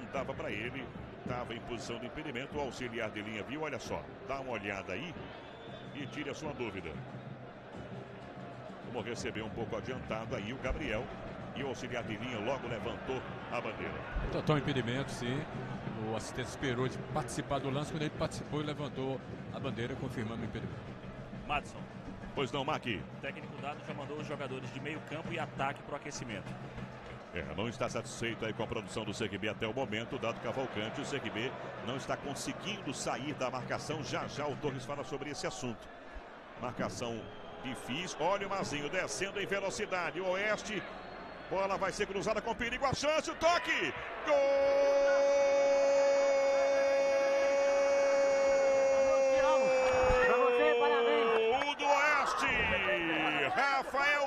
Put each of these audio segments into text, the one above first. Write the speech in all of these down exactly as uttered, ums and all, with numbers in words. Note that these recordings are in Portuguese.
dava para ele, estava em posição de impedimento. O auxiliar de linha viu, olha só, dá uma olhada aí e tire a sua dúvida. Como recebeu um pouco adiantado aí o Gabriel, e o auxiliar de linha logo levantou a bandeira. Total impedimento, sim. O assistente esperou de participar do lance. Quando ele participou, ele levantou a bandeira, confirmando o impedimento. Madison. Pois não, Maqui. O técnico dado já mandou os jogadores de meio campo e ataque para o aquecimento. É, não está satisfeito aí com a produção do C R B até o momento, dado Cavalcante. O C R B não está conseguindo sair da marcação. Já já o Torres fala sobre esse assunto. Marcação difícil. Olha o Mazinho descendo em velocidade. O Oeste. Bola vai ser cruzada com perigo. A chance, o toque. Gol! Pra você, parabéns. O do Oeste. Rafael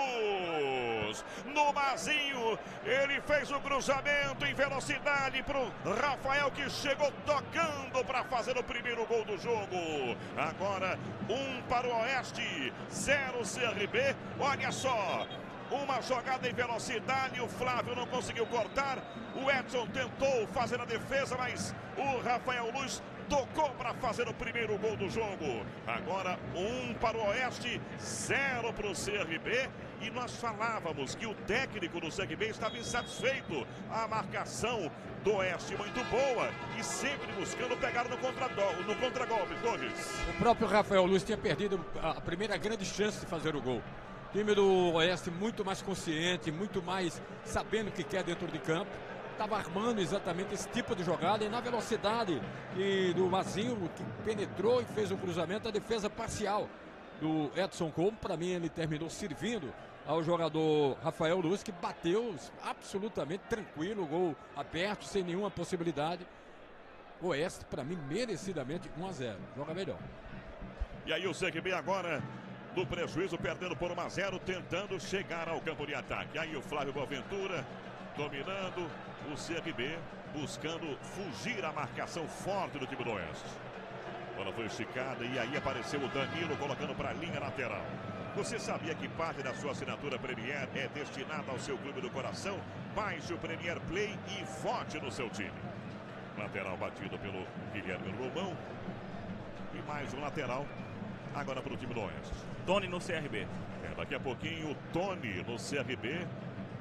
Luz. No Mazinho. Ele fez o cruzamento em velocidade para o Rafael, que chegou tocando para fazer o primeiro gol do jogo. Agora, um para o Oeste, zero C R B. Olha só. Uma jogada em velocidade, o Flávio não conseguiu cortar. O Edson tentou fazer a defesa, mas o Rafael Luz tocou para fazer o primeiro gol do jogo. Agora um para o Oeste, zero para o C R B. E nós falávamos que o técnico do C R B estava insatisfeito. A marcação do Oeste muito boa e sempre buscando pegar no contragolpe, no contragolpe, Torres. O próprio Rafael Luz tinha perdido a primeira grande chance de fazer o gol. O time do Oeste muito mais consciente, muito mais sabendo o que quer dentro de campo. Estava armando exatamente esse tipo de jogada e na velocidade e do Mazinho, que penetrou e fez o cruzamento, a defesa parcial do Edson Como. Para mim, ele terminou servindo ao jogador Rafael Luz, que bateu absolutamente tranquilo, o gol aberto, sem nenhuma possibilidade. O Oeste, para mim, merecidamente um a zero. Joga melhor. E aí o C R B agora do prejuízo, perdendo por um a zero, tentando chegar ao campo de ataque. Aí o Flávio Boaventura dominando, o C R B buscando fugir à marcação forte do time do Oeste. A bola foi esticada e aí apareceu o Danilo colocando para a linha lateral. Você sabia que parte da sua assinatura Premier é destinada ao seu clube do coração? Baixe o Premier Play e vote no seu time. Lateral batido pelo Guilherme Romão. E mais um lateral agora para o time do Oeste. Tony no C R B. É, daqui a pouquinho o Tony no C R B.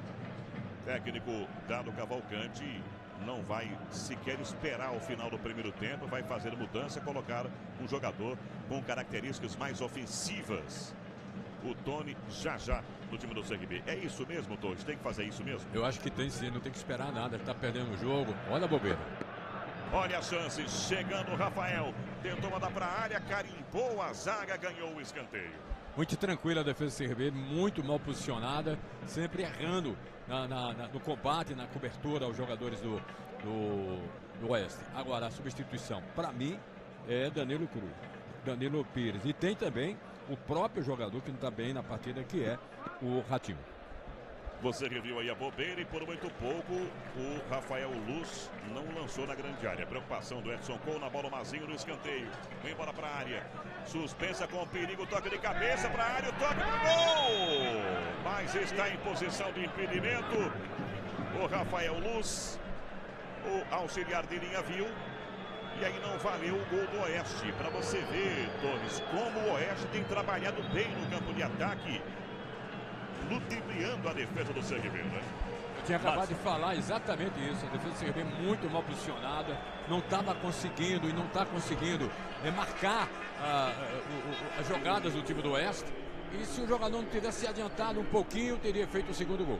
Técnico Dado Cavalcante não vai sequer esperar o final do primeiro tempo. Vai fazer mudança, colocar um jogador com características mais ofensivas. O Tony já já no time do C R B. É isso mesmo, Torres? Tem que fazer isso mesmo? Eu acho que tem sim, não tem que esperar nada. Ele está perdendo o jogo. Olha a bobeira. Olha a chance, chegando o Rafael, tentou mandar para a área, carimbou a zaga, ganhou o escanteio. Muito tranquila a defesa do C R B, muito mal posicionada, sempre errando na, na, na, no combate, na cobertura aos jogadores do, do, do Oeste. Agora, a substituição, para mim, é Danilo Cruz, Danilo Pires. E tem também o próprio jogador que não está bem na partida, que é o Ratinho. Você reviu aí a bobeira e por muito pouco o Rafael Luz não lançou na grande área. Preocupação do Edson Cole na bola, o Mazinho no escanteio. Vem bola para a área. Suspensa com perigo, toque de cabeça para a área, o toque pro gol! Mas está em posição de impedimento. O Rafael Luz, o auxiliar de linha viu. E aí não valeu o gol do Oeste. Para você ver, Torres, como o Oeste tem trabalhado bem no campo de ataque, ludibriando a defesa do C R B, né? Eu tinha acabado Mas... de falar exatamente isso. A defesa do C R B muito mal posicionada, não estava conseguindo e não está conseguindo é, marcar ah, ah, as jogadas do time do Oeste. E se o jogador não tivesse se adiantado um pouquinho, teria feito o segundo gol.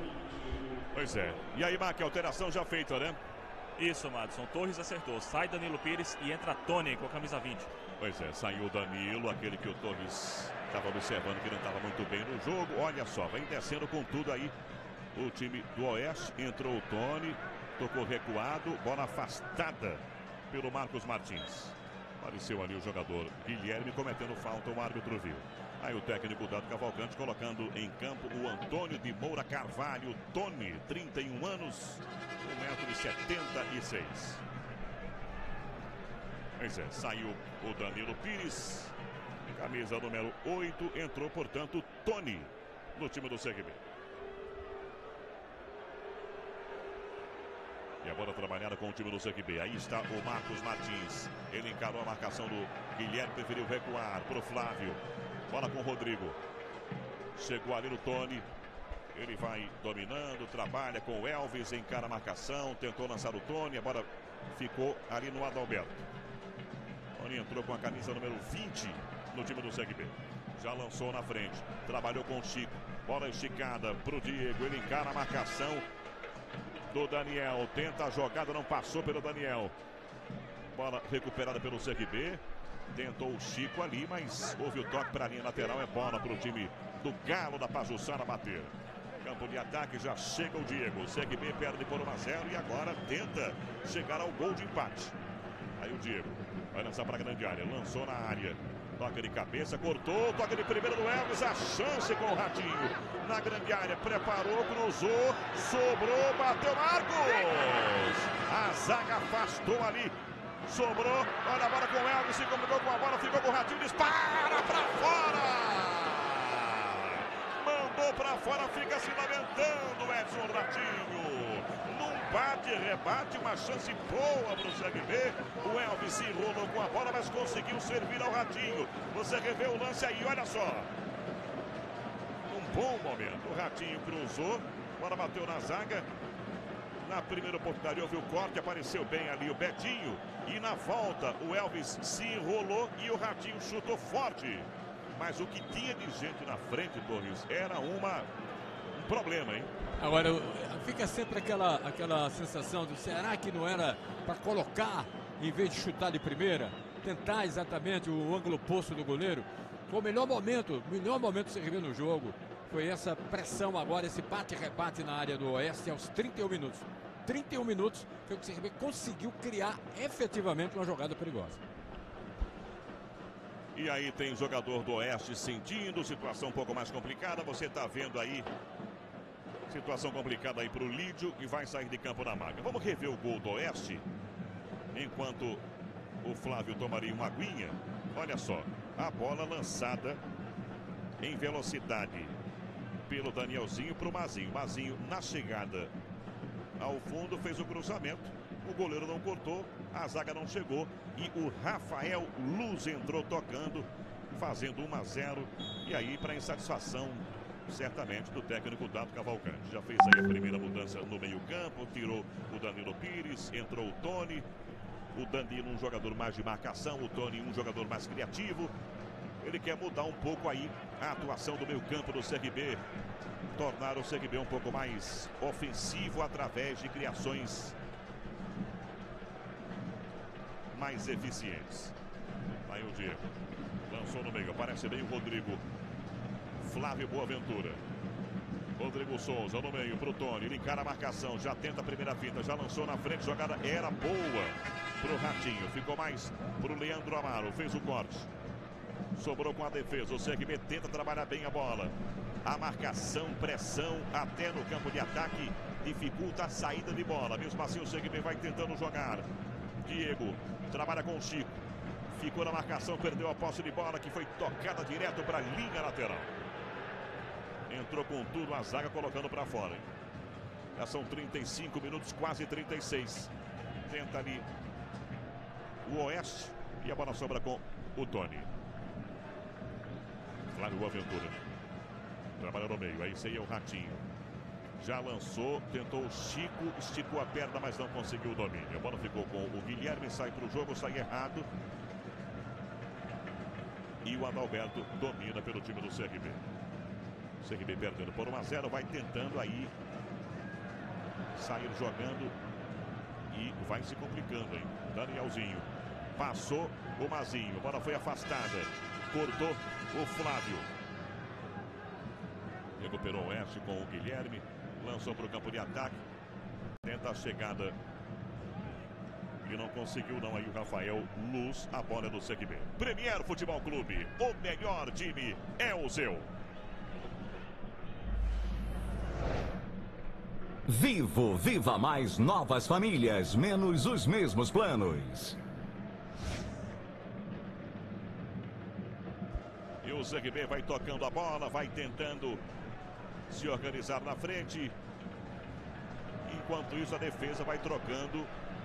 Pois é. E aí, Marque, alteração já feita, né? Isso, Madison. Torres acertou. Sai Danilo Pires e entra Tony com a camisa vinte. Pois é, saiu o Danilo, aquele que o Torres estava observando que não estava muito bem no jogo. Olha só, vem descendo com tudo aí o time do Oeste. Entrou o Tony, tocou recuado, bola afastada pelo Marcos Martins. Apareceu ali o jogador Guilherme cometendo falta, o árbitro viu. Aí o técnico Dado Cavalcante colocando em campo o Antônio de Moura Carvalho. Tony, trinta e um anos, um metro e setenta e seis. Pois é, saiu o Danilo Pires, camisa número oito, entrou, portanto, Tony no time do C R B. E a bola trabalhada com o time do C R B. Aí está o Marcos Martins. Ele encarou a marcação do Guilherme, preferiu recuar para o Flávio. Bola com o Rodrigo. Chegou ali no Tony. Ele vai dominando, trabalha com o Elvis, encara a marcação, tentou lançar o Tony, a bola ficou ali no Adalberto. Tony entrou com a camisa número vinte no time do C R B. Já lançou na frente, trabalhou com o Chico. Bola esticada para o Diego, ele encara a marcação do Daniel. Tenta a jogada, não passou pelo Daniel. Bola recuperada pelo C R B. Tentou o Chico ali, mas houve o toque para a linha lateral. É bola para o time do Galo da Pajuçara bater. Campo de ataque, já chega o Diego. O C R B perde por um a zero e agora tenta chegar ao gol de empate. Aí o Diego vai lançar para a grande área. Lançou na área. Toca de cabeça, cortou. Toca de primeira do Elvis. A chance com o Ratinho. Na grande área, preparou, cruzou. Sobrou, bateu Marcos. A zaga afastou ali. Sobrou. Olha a bola com o Elvis. Se complicou com a bola. Ficou com o Ratinho. Dispara para fora. Mandou para fora, fica se lamentando o Edson Ratinho. Num bate-rebate, uma chance boa para o C R B. O Elvis se enrolou com a bola, mas conseguiu servir ao Ratinho. Você revê o lance aí, olha só. Um bom momento. O Ratinho cruzou, a bola bateu na zaga. Na primeira oportunidade houve o corte, apareceu bem ali o Betinho. E na volta o Elvis se enrolou e o Ratinho chutou forte. Mas o que tinha de gente na frente, Torres, era uma, um problema, hein? Agora, fica sempre aquela, aquela sensação de será que não era para colocar, em vez de chutar de primeira, tentar exatamente o ângulo oposto do goleiro? Foi o melhor momento, o melhor momento que você revê no jogo. Foi essa pressão agora, esse bate-rebate na área do Oeste aos trinta e um minutos. trinta e um minutos foi o que o C R B conseguiu criar efetivamente uma jogada perigosa. E aí tem jogador do Oeste sentindo, situação um pouco mais complicada. Você está vendo aí, situação complicada aí para o Lídio, que vai sair de campo na maga. Vamos rever o gol do Oeste, enquanto o Flávio tomaria uma aguinha. Olha só, a bola lançada em velocidade pelo Danielzinho para o Mazinho. Mazinho na chegada ao fundo fez o cruzamento. O goleiro não cortou, a zaga não chegou e o Rafael Luz entrou tocando, fazendo um a zero. E aí, para insatisfação, certamente, do técnico Dado Cavalcante. Já fez aí a primeira mudança no meio-campo, tirou o Danilo Pires, entrou o Tony. O Danilo, um jogador mais de marcação, o Tony, um jogador mais criativo. Ele quer mudar um pouco aí a atuação do meio-campo do C R B, tornar o C R B um pouco mais ofensivo através de criações mais eficientes. Aí o Diego lançou no meio, aparece bem o Rodrigo. Flávio Boaventura. Rodrigo Souza no meio pro Tony, ele encara a marcação, já tenta a primeira fita, já lançou na frente, jogada era boa pro Ratinho, ficou mais pro Leandro Amaro, fez o corte. Sobrou com a defesa, o C R B tenta trabalhar bem a bola. A marcação, pressão até no campo de ataque dificulta a saída de bola. Mesmo assim o C R B vai tentando jogar. Diego trabalha com o Chico. Ficou na marcação, perdeu a posse de bola que foi tocada direto para a linha lateral. Entrou com tudo a zaga colocando para fora. Hein? Já são trinta e cinco minutos, quase trinta e seis. Tenta ali o Oeste e a bola sobra com o Tony. Flávio Boaventura. Trabalhou no meio, aí seria o Ratinho. Já lançou, tentou o Chico, esticou a perna, mas não conseguiu o domínio. A bola ficou com o Guilherme, sai para o jogo, sai errado. E o Adalberto domina pelo time do C R B. O C R B perdendo por um a zero, vai tentando aí sair jogando e vai se complicando, hein? Danielzinho passou o Mazinho, a bola foi afastada, cortou o Flávio. Recuperou o Oeste com o Guilherme, lançou para o campo de ataque, tenta a chegada e não conseguiu não aí o Rafael Luz. A bola é do C R B. Premier Futebol Clube, o melhor time é o seu. Vivo, viva mais novas famílias, menos os mesmos planos. E o C R B vai tocando a bola, vai tentando se organizar na frente. Enquanto isso, a defesa vai trocando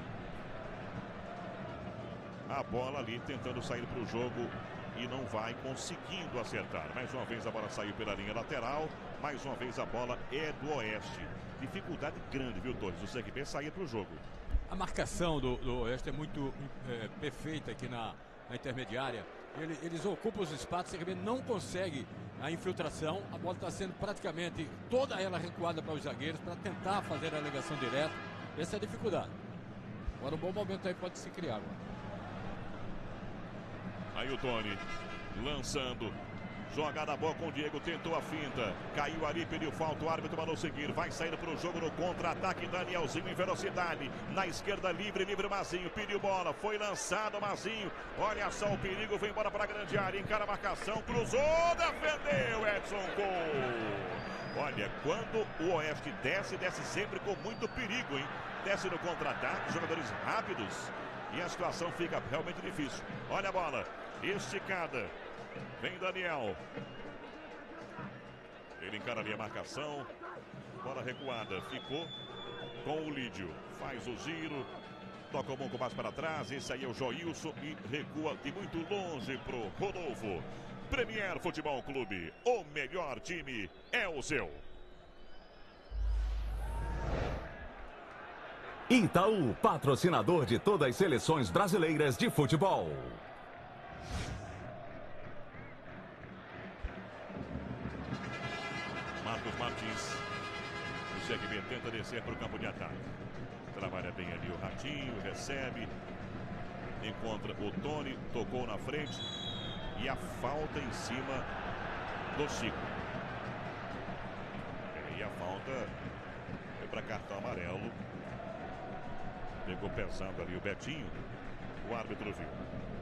a bola ali, tentando sair para o jogo e não vai conseguindo acertar. Mais uma vez a bola saiu pela linha lateral. Mais uma vez a bola é do Oeste. Dificuldade grande, viu, Torres? O C R B sair para o jogo. A marcação do, do Oeste é muito é, perfeita aqui na, na intermediária. Ele, eles ocupam os espaços, o C R B não consegue a infiltração. A bola está sendo praticamente toda ela recuada para os zagueiros para tentar fazer a ligação direta. Essa é a dificuldade. Agora um bom momento aí pode se criar agora. Aí o Tony lançando. Jogada boa com o Diego, tentou a finta. Caiu ali, pediu falta, o árbitro mandou seguir. Vai saindo para o jogo no contra-ataque. Danielzinho em velocidade. Na esquerda, livre, livre Mazinho. Pediu bola, foi lançado Mazinho. Olha só o perigo, vem embora para a grande área. Encara a marcação, cruzou, defendeu Edson Gol. Olha, quando o Oeste desce, desce sempre com muito perigo, hein? Desce no contra-ataque, jogadores rápidos. E a situação fica realmente difícil. Olha a bola, esticada. Vem Daniel. Ele encara ali a marcação. Bola recuada. Ficou com o Lídio. Faz o giro. Toca o banco mais para trás. Esse aí é o Joilson. E recua de muito longe pro Rodolfo. Premier Futebol Clube. O melhor time é o seu. Itaú, patrocinador de todas as seleções brasileiras de futebol. Marcos Martins. O C R B tenta descer para o campo de ataque. Trabalha bem ali o Ratinho, recebe. Encontra o Tony, tocou na frente. E a falta em cima do Chico. E a falta foi para cartão amarelo. Pegou pesado ali o Betinho. O árbitro viu.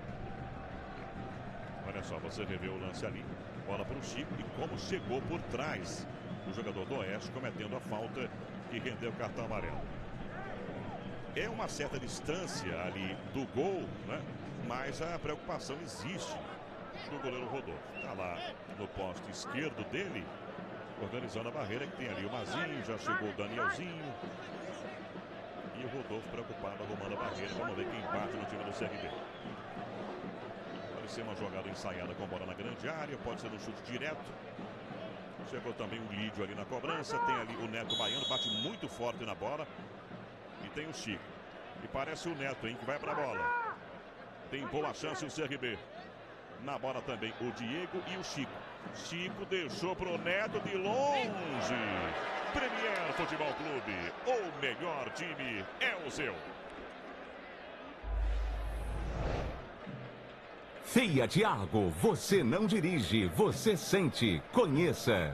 Olha só, você revê o lance ali. Bola para o Chico. E como chegou por trás o jogador do Oeste, cometendo a falta que rendeu o cartão amarelo. É uma certa distância ali do gol, né? Mas a preocupação existe do goleiro Rodolfo. Está lá no poste esquerdo dele, organizando a barreira, que tem ali o Mazinho. Já chegou o Danielzinho. E o Rodolfo preocupado, arrumando a barreira. Vamos ver quem bate no time do C R B. Pode ser uma jogada ensaiada com bola na grande área. Pode ser um chute direto. Chegou também o Lídio ali na cobrança. Tem ali o Neto Baiano. Bate muito forte na bola. E tem o Chico. E parece o Neto, hein, que vai para a bola. Tem boa chance o C R B. Na bola também o Diego e o Chico. Chico deixou pro Neto de longe. Premier Futebol Clube, o melhor time é o seu. Fiat Argo, você não dirige, você sente. Conheça.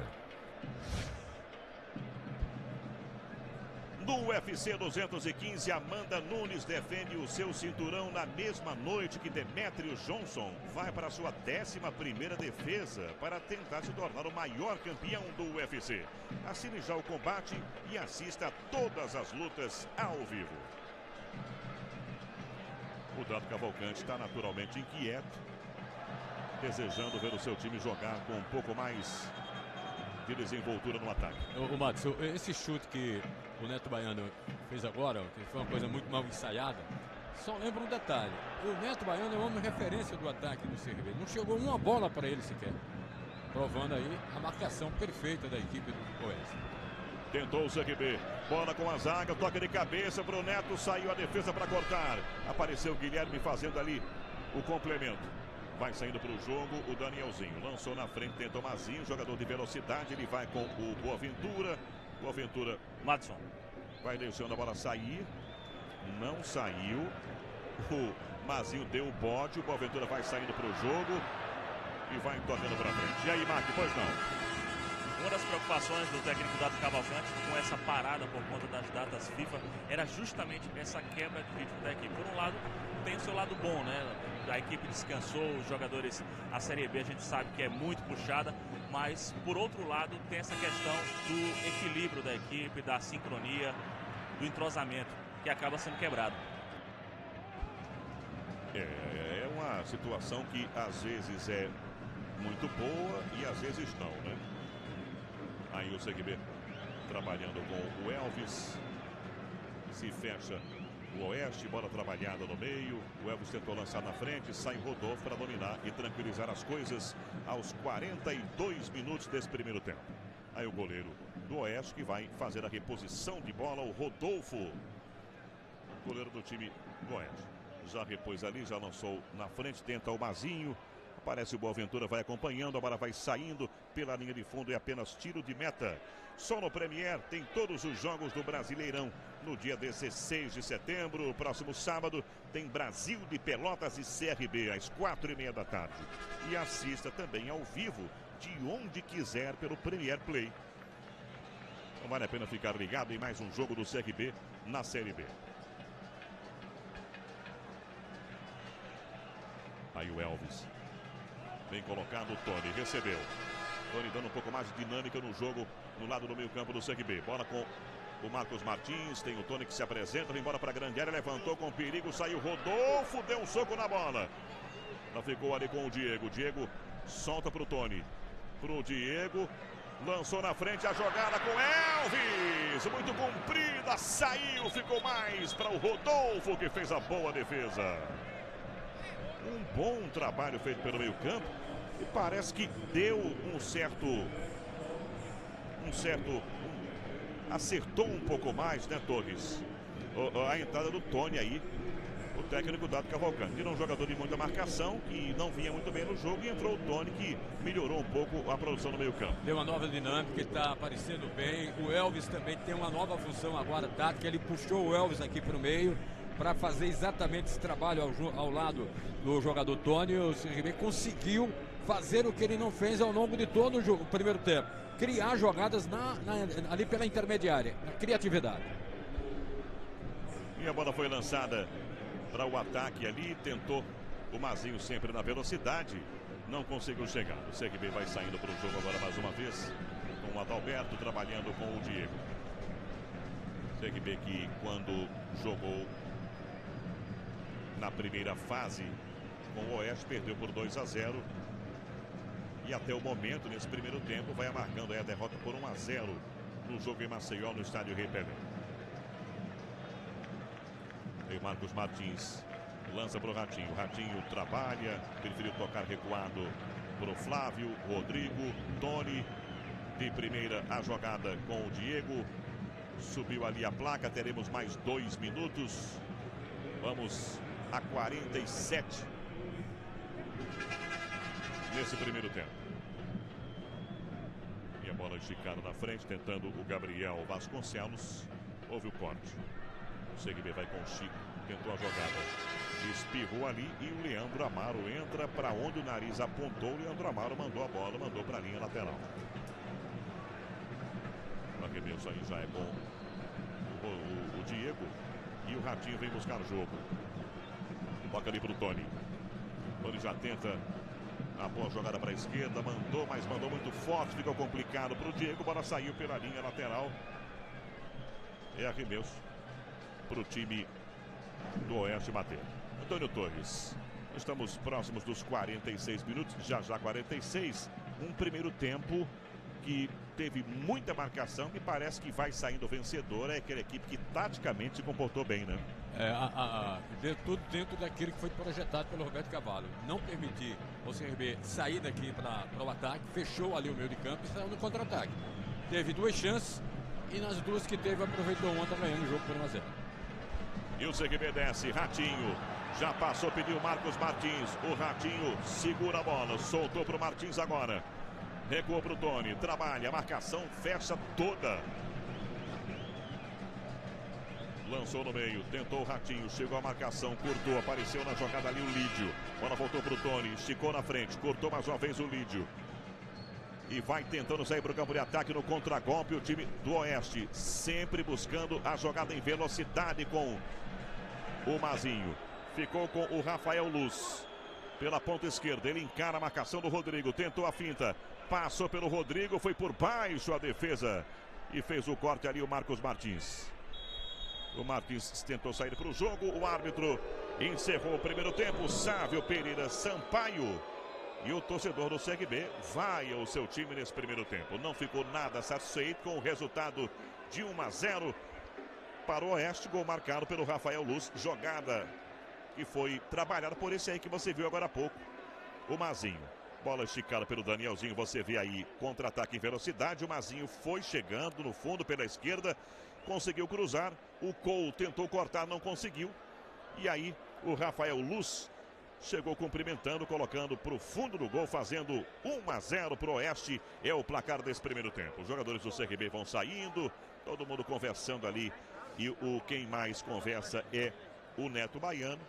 No U F C duzentos e quinze, Amanda Nunes defende o seu cinturão na mesma noite que Demetrius Johnson vai para a sua décima primeira defesa para tentar se tornar o maior campeão do U F C. Assine já o combate e assista a todas as lutas ao vivo. O Dado Cavalcante está naturalmente inquieto, desejando ver o seu time jogar com um pouco mais de desenvoltura no ataque. O, o Matos, esse chute que o Neto Baiano fez agora, que foi uma coisa muito mal ensaiada, só lembra um detalhe: o Neto Baiano é o homem referência do ataque do C R B. Não chegou uma bola para ele sequer, provando aí a marcação perfeita da equipe do Oeste. Tentou o C R B, bola com a zaga, toca de cabeça para o Neto, saiu a defesa para cortar. Apareceu o Guilherme fazendo ali o complemento. Vai saindo para o jogo o Danielzinho. Lançou na frente, tentou Mazinho, jogador de velocidade. Ele vai com o Boaventura. Boaventura. Madison. Vai deixando a bola sair. Não saiu. O Mazinho deu o bode. O Boaventura vai saindo para o jogo. E vai tocando para frente. E aí, Marco, pois não? Uma das preocupações do técnico Dado Cavalcante com essa parada por conta das datas FIFA era justamente essa quebra de ritmo da equipe. Por um lado, tem o seu lado bom, né? A equipe descansou, os jogadores, a Série B a gente sabe que é muito puxada, mas por outro lado tem essa questão do equilíbrio da equipe, da sincronia, do entrosamento, que acaba sendo quebrado. É, é uma situação que às vezes é muito boa e às vezes não, né? Aí o C R B trabalhando com o Elvis. Se fecha o Oeste, bola trabalhada no meio. O Elvis tentou lançar na frente, sai Rodolfo para dominar e tranquilizar as coisas aos quarenta e dois minutos desse primeiro tempo. Aí o goleiro do Oeste que vai fazer a reposição de bola, o Rodolfo, goleiro do time do Oeste. Já repôs ali, já lançou na frente, tenta o Mazinho. Aparece o Boaventura, vai acompanhando, a bola vai saindo pela linha de fundo, é apenas tiro de meta. Só no Premier tem todos os jogos do Brasileirão. No dia dezesseis de setembro, próximo sábado, tem Brasil de Pelotas e C R B, às quatro e meia da tarde. E assista também ao vivo, de onde quiser, pelo Premier Play. Não vale a pena ficar ligado em mais um jogo do C R B na Série B. Aí o Elvis. Bem colocado, o Tony recebeu. Tony dando um pouco mais de dinâmica no jogo no lado do meio campo do C R B. Bola com o Marcos Martins, tem o Tony que se apresenta, vem embora para a grande área, levantou com perigo, saiu Rodolfo, deu um soco na bola. Ela ficou ali com o Diego. Diego solta para o Tony. Para o Diego, lançou na frente a jogada com Elvis. Muito comprida, saiu, ficou mais para o Rodolfo que fez a boa defesa. Um bom trabalho feito pelo meio campo e parece que deu um certo, um certo, um, acertou um pouco mais, né, Torres? O, a entrada do Tony aí, o técnico Dado Cavalcante. Era um jogador de muita marcação que não vinha muito bem no jogo e entrou o Tony que melhorou um pouco a produção no meio campo. Deu uma nova dinâmica, está aparecendo bem. O Elvis também tem uma nova função agora, tática. Ele puxou o Elvis aqui para o meio para fazer exatamente esse trabalho ao, ao lado do jogador Tony. O C R B conseguiu fazer o que ele não fez ao longo de todo o, jogo, o primeiro tempo. Criar jogadas na, na, ali pela intermediária, na criatividade. E a bola foi lançada para o ataque ali, tentou o Mazinho sempre na velocidade, não conseguiu chegar. O C R B vai saindo para o jogo agora mais uma vez, com o Adalberto trabalhando com o Diego. O C R B que quando jogou na primeira fase com o Oeste perdeu por dois a zero e até o momento nesse primeiro tempo vai amargando aí a derrota por um a zero no jogo em Maceió, no estádio Rei Pelé. Aí o Marcos Martins lança para o Ratinho. Ratinho trabalha, preferiu tocar recuado para o Flávio, Rodrigo, Tony. De primeira a jogada com o Diego. Subiu ali a placa, teremos mais dois minutos. Vamos a quarenta e sete nesse primeiro tempo. E a bola esticada na frente, tentando o Gabriel Vasconcelos. Houve o corte. O C R B vai com o Chico, tentou a jogada, espirrou ali e o Leandro Amaro entra para onde o nariz apontou. O Leandro Amaro mandou a bola, mandou para a linha lateral. O arremesso aí já é com o, o, o Diego e o Ratinho vem buscar o jogo. Toca ali para o Tony. Tony já tenta a boa jogada para a esquerda, mandou, mas mandou muito forte, ficou complicado para o Diego. A bola saiu pela linha lateral. É arremesso para o time do Oeste bater. Antônio Torres, estamos próximos dos quarenta e seis minutos, já já quarenta e seis. Um primeiro tempo que teve muita marcação e parece que vai saindo vencedor. É aquela equipe que taticamente se comportou bem, né? É, a, a, a, tudo dentro daquilo que foi projetado pelo Roberto Cavallo. Não permitir o C R B sair daqui para o ataque, fechou ali o meio de campo e saiu no contra-ataque. Teve duas chances e nas duas que teve aproveitou ontem, ganhando o jogo por um a zero. E o C R B desce, Ratinho, já passou, pediu Marcos Martins, o Ratinho segura a bola, soltou para o Martins agora, recuou para o Tony, trabalha, a marcação fecha toda. Lançou no meio, tentou o Ratinho, chegou a marcação, cortou, apareceu na jogada ali o Lídio, bola voltou para o Tony, esticou na frente, cortou mais uma vez o Lídio. E vai tentando sair para o campo de ataque no contragolpe o time do Oeste, sempre buscando a jogada em velocidade com o Mazinho. Ficou com o Rafael Luz pela ponta esquerda, ele encara a marcação do Rodrigo, tentou a finta, passou pelo Rodrigo, foi por baixo a defesa e fez o corte ali o Marcos Martins. O Martins tentou sair para o jogo, o árbitro encerrou o primeiro tempo, Sávio Pereira Sampaio. E o torcedor do C R B vai ao seu time nesse primeiro tempo. Não ficou nada satisfeito com o resultado de um a zero. para o Oeste, gol marcado pelo Rafael Luz, jogada que foi trabalhada por esse aí que você viu agora há pouco, o Mazinho. Bola esticada pelo Danielzinho, você vê aí, contra-ataque em velocidade, o Mazinho foi chegando no fundo pela esquerda, conseguiu cruzar, o Cole tentou cortar, não conseguiu, e aí o Rafael Luz chegou cumprimentando, colocando para o fundo do gol, fazendo um a zero para o Oeste, é o placar desse primeiro tempo. Os jogadores do C R B vão saindo, todo mundo conversando ali, e o quem mais conversa é o Neto Baiano,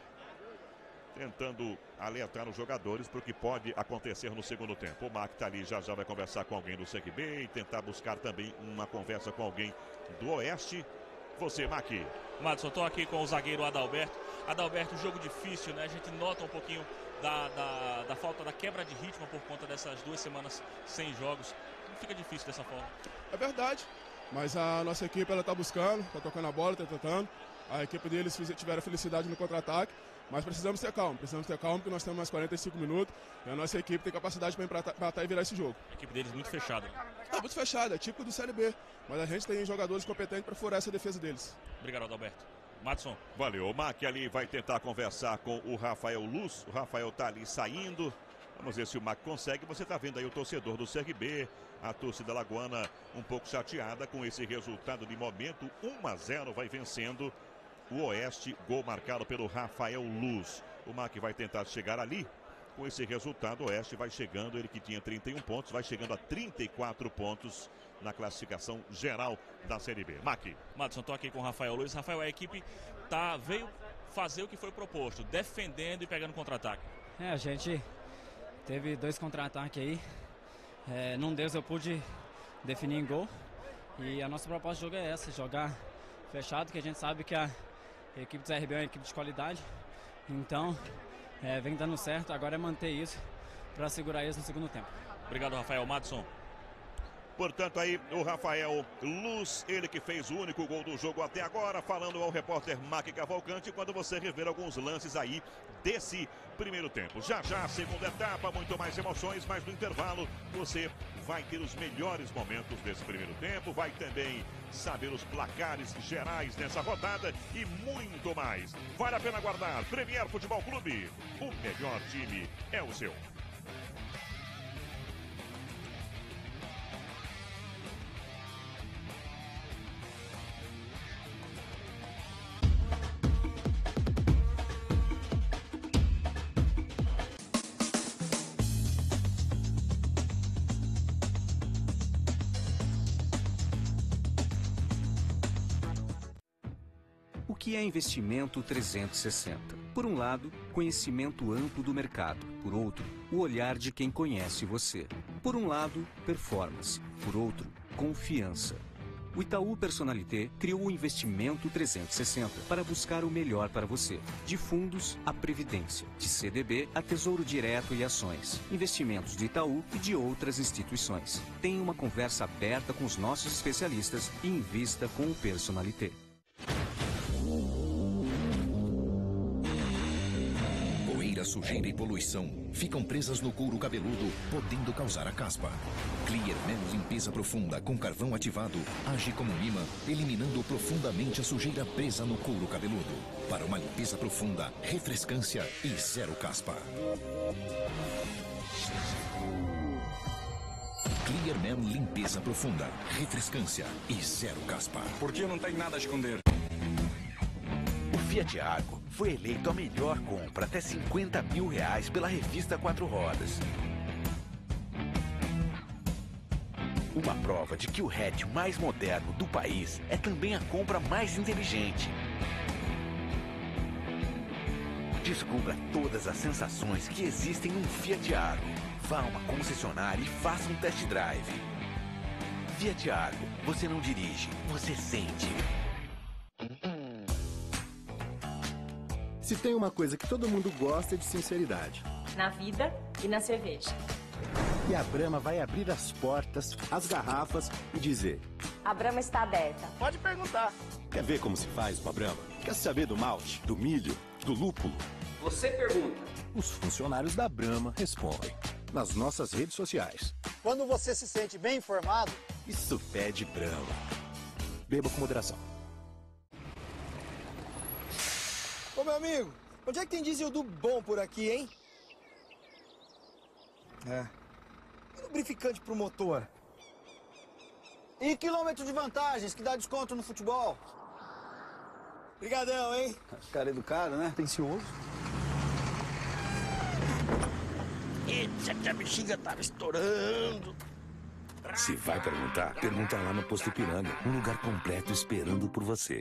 tentando alertar os jogadores para o que pode acontecer no segundo tempo. O Mac está ali, já já vai conversar com alguém do C R B e tentar buscar também uma conversa com alguém do Oeste. Você, Mac. Madison, estou aqui com o zagueiro Adalberto. Adalberto, jogo difícil, né? A gente nota um pouquinho da, da, da falta da quebra de ritmo por conta dessas duas semanas sem jogos. Fica difícil dessa forma. É verdade, mas a nossa equipe ela está buscando, está tocando a bola, está tentando. A equipe deles tiveram felicidade no contra-ataque. Mas precisamos ter calma, precisamos ter calma porque nós temos mais quarenta e cinco minutos e a nossa equipe tem capacidade para empatar e virar esse jogo. A equipe deles muito fechada. É muito fechada, é típico do Série B, mas a gente tem jogadores competentes para furar essa defesa deles. Obrigado, Adalberto. Madison. Valeu, o Mac ali vai tentar conversar com o Rafael Luz, o Rafael tá ali saindo, vamos ver se o Mac consegue. Você tá vendo aí o torcedor do C R B, a torcida lagoana um pouco chateada com esse resultado de momento, um a zero vai vencendo o Oeste, gol marcado pelo Rafael Luz. O Mac vai tentar chegar ali. Com esse resultado, o Oeste vai chegando, ele que tinha trinta e um pontos, vai chegando a trinta e quatro pontos na classificação geral da Série B. Mac. Madison, estou aqui com o Rafael Luz. Rafael, a equipe tá, veio fazer o que foi proposto, defendendo e pegando contra-ataque. É, a gente teve dois contra-ataques aí. É, num deles eu pude definir em gol. E a nossa proposta de jogo é essa, jogar fechado, que a gente sabe que a A equipe do C R B é uma equipe de qualidade, então é, vem dando certo, agora é manter isso para segurar isso no segundo tempo. Obrigado, Rafael. Madison. Portanto, aí o Rafael Luz, ele que fez o único gol do jogo até agora, falando ao repórter Mac Cavalcante, quando você rever alguns lances aí desse primeiro tempo. Já já, a segunda etapa, muito mais emoções, mas no intervalo você vai ter os melhores momentos desse primeiro tempo, vai também saber os placares gerais nessa rodada e muito mais. Vale a pena aguardar. Premier Futebol Clube, o melhor time é o seu. O que é investimento trezentos e sessenta? Por um lado, conhecimento amplo do mercado. Por outro, o olhar de quem conhece você. Por um lado, performance. Por outro, confiança. O Itaú Personalité criou o Investimento trezentos e sessenta para buscar o melhor para você. De fundos a previdência, de C D B a Tesouro Direto e ações, investimentos do Itaú e de outras instituições. Tenha uma conversa aberta com os nossos especialistas e invista com o Personalité. Sujeira e poluição ficam presas no couro cabeludo, podendo causar a caspa. Clear Man Limpeza Profunda com carvão ativado age como um imã, eliminando profundamente a sujeira presa no couro cabeludo. Para uma limpeza profunda, refrescância e zero caspa. Clear Man Limpeza Profunda, refrescância e zero caspa. Porque não tem nada a esconder. O Fiat Argo foi eleito a melhor compra, até cinquenta mil reais pela revista Quatro Rodas. Uma prova de que o hatch mais moderno do país é também a compra mais inteligente. Descubra todas as sensações que existem num Fiat Argo. Vá a uma concessionária e faça um test drive. Fiat Argo, você não dirige, você sente. Se tem uma coisa que todo mundo gosta é de sinceridade. Na vida e na cerveja. E a Brahma vai abrir as portas, as garrafas e dizer: a Brahma está aberta. Pode perguntar. Quer ver como se faz com a Brahma? Quer saber do malte, do milho, do lúpulo? Você pergunta. Os funcionários da Brahma respondem. Nas nossas redes sociais. Quando você se sente bem informado, isso pede Brahma. Beba com moderação. meu amigo, onde é que tem diesel do bom por aqui, hein? É. E lubrificante pro motor? E quilômetro de vantagens, que dá desconto no futebol? Obrigadão, hein? Cara educado, né? Atencioso. Eita, que a bexiga tava estourando. Se vai perguntar, pergunta lá no Posto Ipiranga. Um lugar completo esperando por você.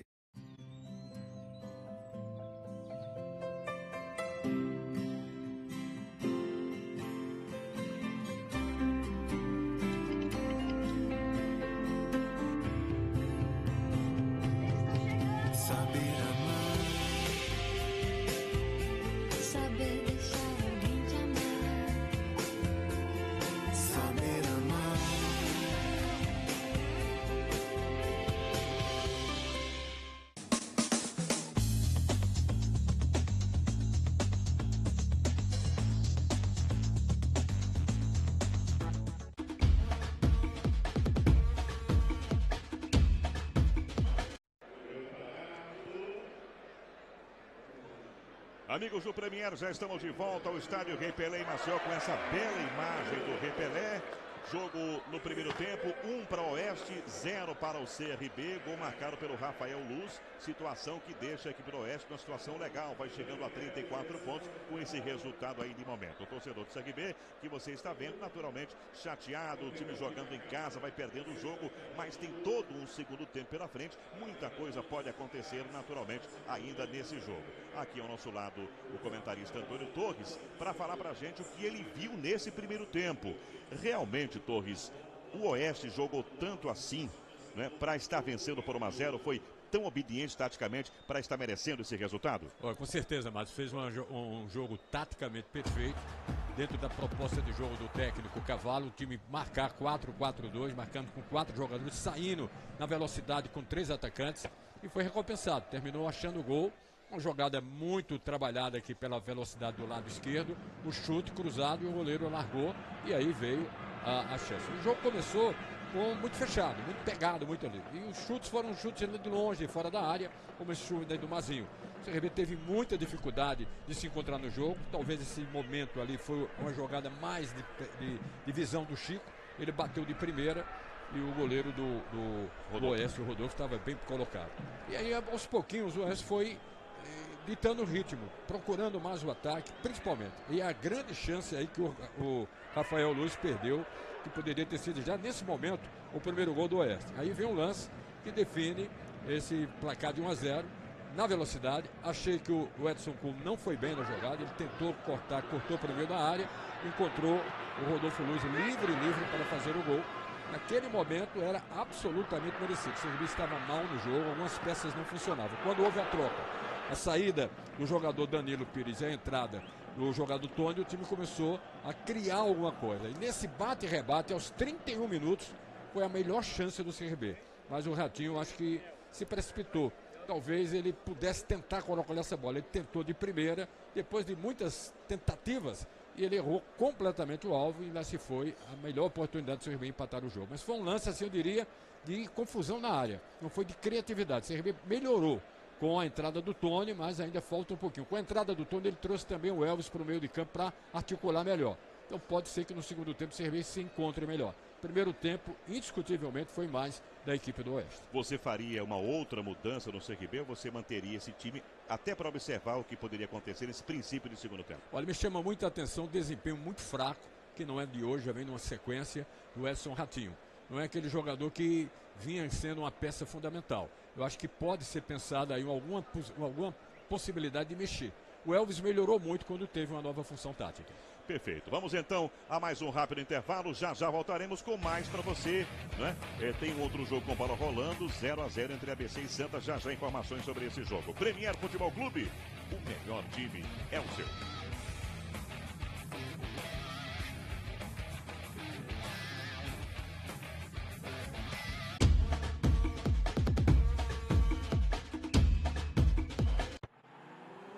Amigos do Premier, já estamos de volta ao estádio Rei Pelé em Maceió com essa bela imagem do Rei Pelé. Jogo no primeiro tempo, um para o Oeste, zero para o C R B. Gol marcado pelo Rafael Luz. Situação que deixa a equipe do Oeste numa situação legal. Vai chegando a trinta e quatro pontos com esse resultado aí de momento. O torcedor do C R B, que você está vendo, naturalmente chateado. O time jogando em casa, vai perdendo o jogo. Mas tem todo um segundo tempo pela frente. Muita coisa pode acontecer naturalmente ainda nesse jogo. Aqui ao nosso lado o comentarista Antônio Torres para falar pra gente o que ele viu nesse primeiro tempo. Realmente, Torres, o Oeste jogou tanto assim, né, para estar vencendo por um a zero, foi tão obediente taticamente para estar merecendo esse resultado? Olha, com certeza, Matos, fez uma, um jogo taticamente perfeito, dentro da proposta de jogo do técnico Cavalo, o time marcar quatro quatro dois, marcando com quatro jogadores, saindo na velocidade com três atacantes, e foi recompensado, terminou achando o gol. Uma jogada muito trabalhada aqui pela velocidade do lado esquerdo, o chute cruzado e o goleiro largou, e aí veio a, a chance. O jogo começou com muito fechado, muito pegado, muito ali. E os chutes foram chutes de longe, fora da área, como esse chute aí do Mazinho. O C R B teve muita dificuldade de se encontrar no jogo, talvez esse momento ali foi uma jogada mais de, de, de visão do Chico, ele bateu de primeira. E o goleiro do, do, do Oeste, o Rodolfo, estava bem colocado. E aí, aos pouquinhos, o Oeste foi ditando o ritmo, procurando mais o ataque, principalmente. E a grande chance aí que o, o Rafael Luz perdeu, que poderia ter sido já nesse momento o primeiro gol do Oeste. Aí vem um lance que define esse placar de um a zero na velocidade. Achei que o, o Edson Kuhn não foi bem na jogada, ele tentou cortar, cortou para o meio da área, encontrou o Rodolfo Luz livre, livre para fazer o gol. Naquele momento era absolutamente merecido. O C R B estava mal no jogo, algumas peças não funcionavam. Quando houve a troca, a saída do jogador Danilo Pires e a entrada do jogador Tony, o time começou a criar alguma coisa. E nesse bate e rebate, aos trinta e um minutos, foi a melhor chance do C R B. Mas o Ratinho, acho que se precipitou. Talvez ele pudesse tentar colocar essa bola. Ele tentou de primeira, depois de muitas tentativas, e ele errou completamente o alvo, e lá se foi a melhor oportunidade do C R B empatar o jogo. Mas foi um lance, assim, eu diria, de confusão na área. Não foi de criatividade. O C R B melhorou com a entrada do Tony, mas ainda falta um pouquinho. Com a entrada do Tony, ele trouxe também o Elvis para o meio de campo para articular melhor. Então pode ser que no segundo tempo o C R B se encontre melhor. Primeiro tempo, indiscutivelmente, foi mais da equipe do Oeste. Você faria uma outra mudança no C R B ou você manteria esse time até para observar o que poderia acontecer nesse princípio de segundo tempo? Olha, me chama muita atenção o desempenho muito fraco, que não é de hoje, já vem numa sequência, do Edson Ratinho. Não é aquele jogador que vinha sendo uma peça fundamental. Eu acho que pode ser pensada aí alguma, alguma possibilidade de mexer. O Elvis melhorou muito quando teve uma nova função tática. Perfeito. Vamos então a mais um rápido intervalo. Já já voltaremos com mais para você, né? É, tem um outro jogo com bola rolando, zero a zero entre A B C e Santa. Já já informações sobre esse jogo. Premier Futebol Clube, o melhor time é o seu.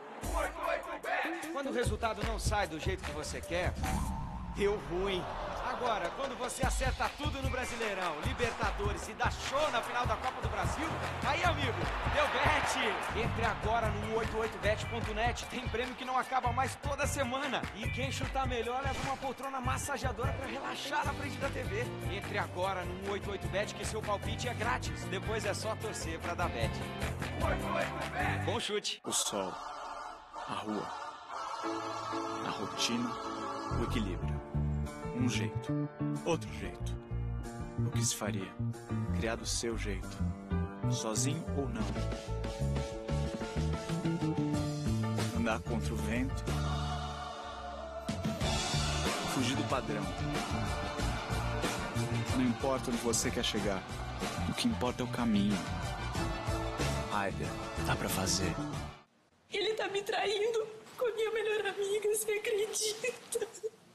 Quando o resultado não sai do jeito que você quer, deu ruim. agora, quando você acerta tudo no Brasileirão, Libertadores e dá show na final da Copa do Brasil, aí, amigo, deu bet! Entre agora no oito oito bet ponto net, tem prêmio que não acaba mais toda semana. E quem chutar melhor leva uma poltrona massageadora pra relaxar na frente da T V. Entre agora no oito oito bet que seu palpite é grátis. Depois é só torcer pra dar bet. oito oito bet! Bom chute! O sol, a rua, a rotina, o equilíbrio. Um jeito, outro jeito. O que se faria? Criar do seu jeito. Sozinho ou não. Andar contra o vento. Fugir do padrão. Não importa onde você quer chegar. O que importa é o caminho. Aider, dá pra fazer. Ele tá me traindo com a minha melhor amiga, você acredita?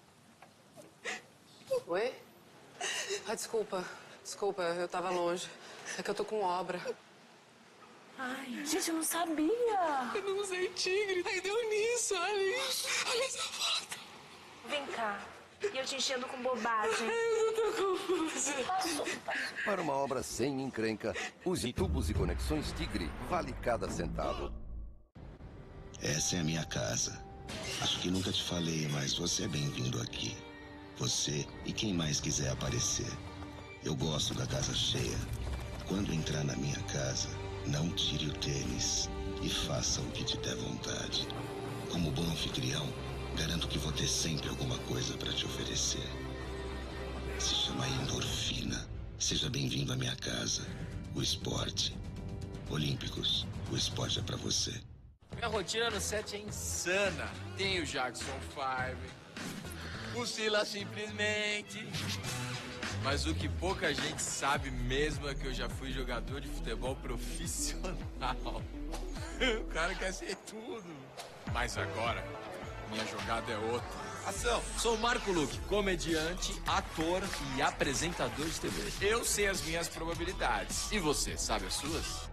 Oi? Ah, desculpa. Desculpa, eu tava longe. É que eu tô com obra. Ai, gente, eu não sabia. Eu não usei tigre. Aí deu nisso, olha isso. Olha essa foto. Vem cá. E eu te enchendo com bobagem. Eu tô confusa. Para uma obra sem encrenca, use tubos e conexões Tigre. Vale cada centavo. Essa é a minha casa. Acho que nunca te falei, mas você é bem-vindo aqui. Você e quem mais quiser aparecer. Eu gosto da casa cheia. Quando entrar na minha casa, não tire o tênis e faça o que te der vontade. Como bom anfitrião, garanto que vou ter sempre alguma coisa para te oferecer. Se chama endorfina. Seja bem-vindo à minha casa. O esporte. Olímpicos, o esporte é para você. Minha rotina no set é insana. Tem o Jackson cinco, o Sila simplesmente. Mas o que pouca gente sabe mesmo é que eu já fui jogador de futebol profissional. O cara quer ser tudo. Mas agora, minha jogada é outra. Ação! Sou Marco Luque, comediante, ator e apresentador de T V. Eu sei as minhas probabilidades. E você, sabe as suas?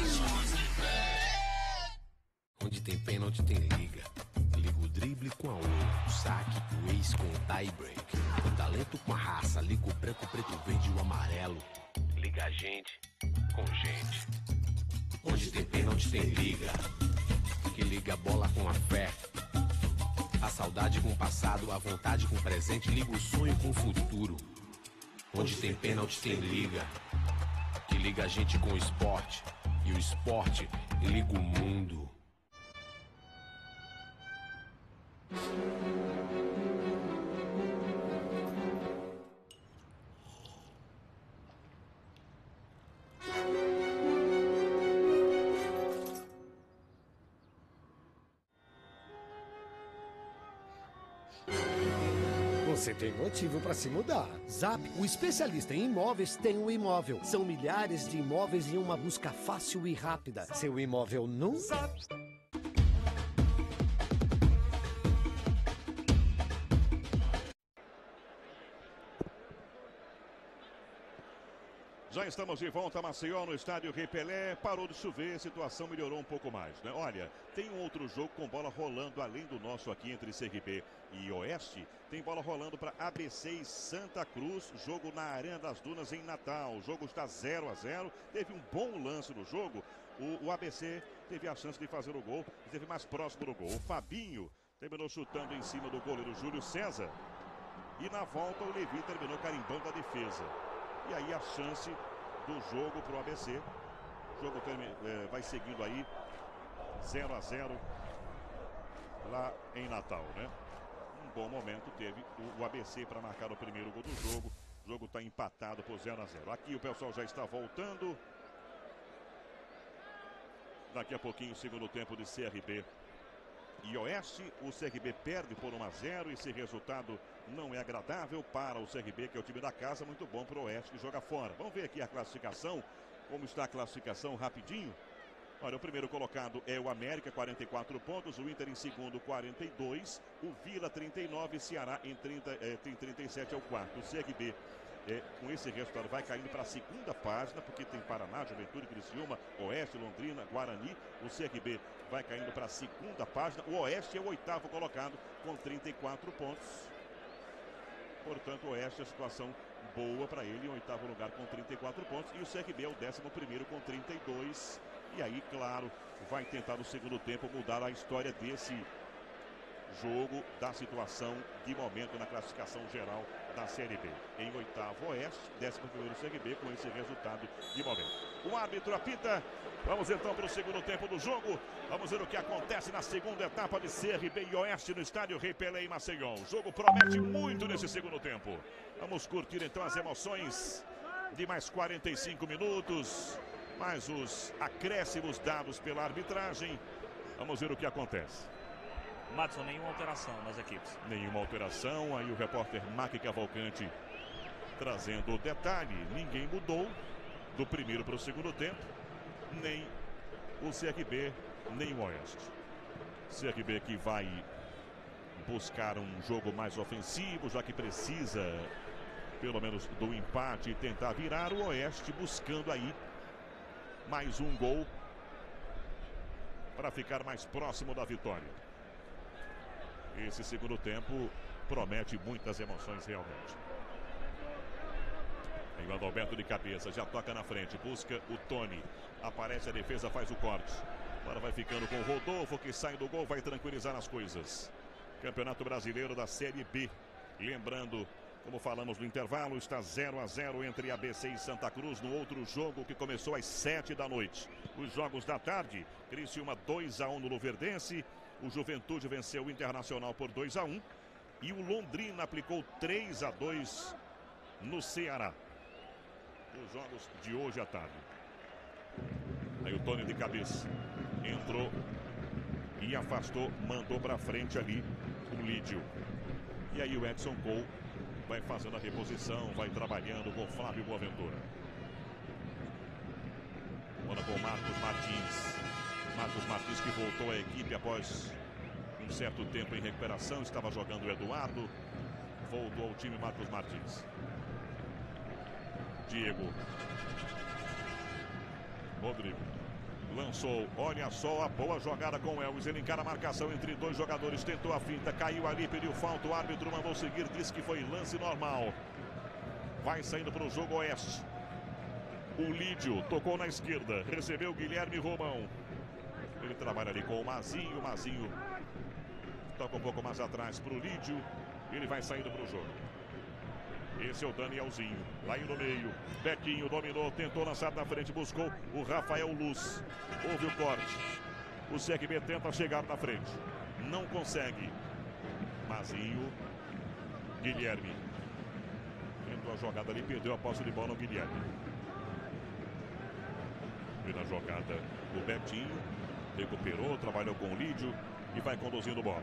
Onde tem pênalti, tem liga. Liga o drible com a outra, o saque, o ace com o tie break. O talento com a raça, liga o branco, o preto, o verde e o amarelo. Liga a gente com gente. Onde tem pênalti, tem liga. Que liga a bola com a fé. A saudade com o passado, a vontade com o presente, liga o sonho com o futuro. Onde tem pênalti, tem liga. Que liga a gente com o esporte. E o esporte liga o mundo. Você tem motivo para se mudar. Zap, o especialista em imóveis, tem um imóvel. São milhares de imóveis em uma busca fácil e rápida. Seu imóvel não... Zap. Já estamos de volta a Maceió, no estádio Rei Pelé. Parou de chover, a situação melhorou um pouco mais, né? Olha, tem um outro jogo com bola rolando além do nosso aqui entre C R B e Oeste. Tem bola rolando para A B C e Santa Cruz. Jogo na Arena das Dunas em Natal. O jogo está zero a zero. Teve um bom lance no jogo. O, o A B C teve a chance de fazer o gol. Esteve mais próximo do gol. O Fabinho terminou chutando em cima do goleiro Júlio César. E na volta o Levi terminou carimbando a defesa. E aí a chance do jogo para o A B C. O jogo é, vai seguindo aí zero a zero lá em Natal, né? Um bom momento teve o, o A B C para marcar o primeiro gol do jogo. O jogo está empatado por zero a zero. Aqui o pessoal já está voltando. Daqui a pouquinho o segundo tempo de C R B e Oeste. O C R B perde por um a zero. Esse resultado não é agradável para o C R B, que é o time da casa. Muito bom para o Oeste, que joga fora. Vamos ver aqui a classificação. Como está a classificação rapidinho. Olha, o primeiro colocado é o América, quarenta e quatro pontos. O Inter em segundo, quarenta e dois. O Vila, trinta e nove. Ceará em trinta, é, tem trinta e sete, é o quarto. O C R B, é, com esse resultado, vai caindo para a segunda página, porque tem Paraná, Juventude, Criciúma, Oeste, Londrina, Guarani. O C R B vai caindo para a segunda página. O Oeste é o oitavo colocado com trinta e quatro pontos. Portanto, o Oeste, a situação boa para ele, em oitavo lugar com trinta e quatro pontos. E o C R B é o décimo primeiro com trinta e dois. E aí, claro, vai tentar no segundo tempo mudar a história desse jogo, da situação de momento na classificação geral da Série B. Em oitavo Oeste, décimo primeiro C R B com esse resultado de momento. O árbitro apita. Vamos então para o segundo tempo do jogo. Vamos ver o que acontece na segunda etapa de C R B e Oeste no estádio Rei Pelé em Maceió. O jogo promete muito nesse segundo tempo. Vamos curtir então as emoções de mais quarenta e cinco minutos, mais os acréscimos dados pela arbitragem. Vamos ver o que acontece. Madison, nenhuma alteração nas equipes. Nenhuma alteração. Aí o repórter Mac Cavalcante trazendo o detalhe. Ninguém mudou do primeiro para o segundo tempo. Nem o C R B, nem o Oeste. C R B que vai buscar um jogo mais ofensivo, já que precisa pelo menos do empate e tentar virar. O Oeste buscando aí mais um gol para ficar mais próximo da vitória. Esse segundo tempo promete muitas emoções realmente. Aí o Adalberto de cabeça, já toca na frente, busca o Tony. Aparece a defesa, faz o corte. Agora vai ficando com o Rodolfo, que sai do gol, vai tranquilizar as coisas. Campeonato Brasileiro da Série B. Lembrando, como falamos no intervalo, está zero a zero entre A B C e Santa Cruz no outro jogo que começou às sete da noite. Os jogos da tarde, Criciúma dois a um no Luverdense. O Juventude venceu o Internacional por dois a um. E o Londrina aplicou três a dois no Ceará. Os jogos de hoje à tarde. Aí o Tony de cabeça entrou e afastou, mandou para frente ali o Lídio. E aí o Edson Cole vai fazendo a reposição, vai trabalhando com o Flávio Boaventura. Bola com o Marcos Martins. Marcos Martins que voltou à equipe após um certo tempo em recuperação. Estava jogando o Eduardo. Voltou ao time Marcos Martins. Diego. Rodrigo. Lançou. Olha só a boa jogada com o Elvis. Ele encara a marcação entre dois jogadores. Tentou a finta. Caiu ali, pediu falta. O árbitro mandou seguir. Disse que foi lance normal. Vai saindo para o jogo Oeste. O Lídio tocou na esquerda. Recebeu o Guilherme Romão. Ele trabalha ali com o Mazinho. O Mazinho toca um pouco mais atrás para o Lídio. Ele vai saindo para o jogo. Esse é o Danielzinho, lá no meio. Bequinho dominou, tentou lançar na frente, buscou o Rafael Luz. Houve o corte. O C R B tenta chegar na frente. Não consegue. Mazinho. Guilherme. Tentou a jogada ali, perdeu a posse de bola no Guilherme. E na jogada o Betinho. Recuperou, trabalhou com o Lídio e vai conduzindo bola.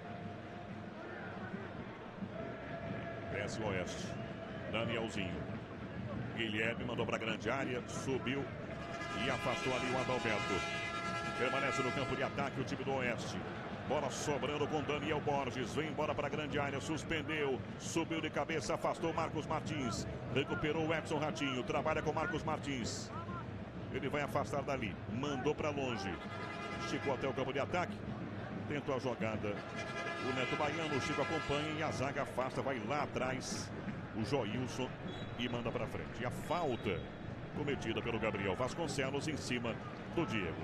Desce o Oeste. Danielzinho. Guilherme mandou para a grande área, subiu e afastou ali o Adalberto. Permanece no campo de ataque o time do Oeste. Bola sobrando com Daniel Borges. Vem embora para a grande área, suspendeu, subiu de cabeça, afastou Marcos Martins. Recuperou o Edson Ratinho, trabalha com Marcos Martins. Ele vai afastar dali, mandou para longe. Esticou até o campo de ataque. Tentou a jogada. O Neto Baiano, o Chico acompanha e a zaga afasta, vai lá atrás. O Joilson e manda para frente. E a falta cometida pelo Gabriel Vasconcelos em cima do Diego.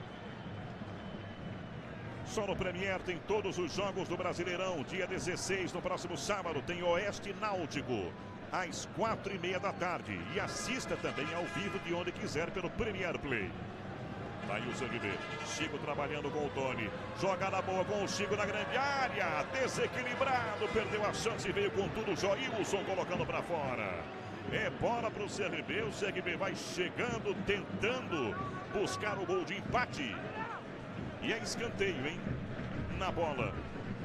Só no Premier tem todos os jogos do Brasileirão. Dia dezesseis, no próximo sábado, tem Oeste Náutico, às quatro e meia da tarde. E assista também ao vivo de onde quiser pelo Premier Play. Tá aí o C R B. Chico trabalhando com o Tony. Jogada boa com o Chico na grande área. Desequilibrado. Perdeu a chance e veio com tudo. Joilson colocando para fora. É bola para o C R B. O C R B vai chegando, tentando buscar o gol de empate. E é escanteio, hein? Na bola.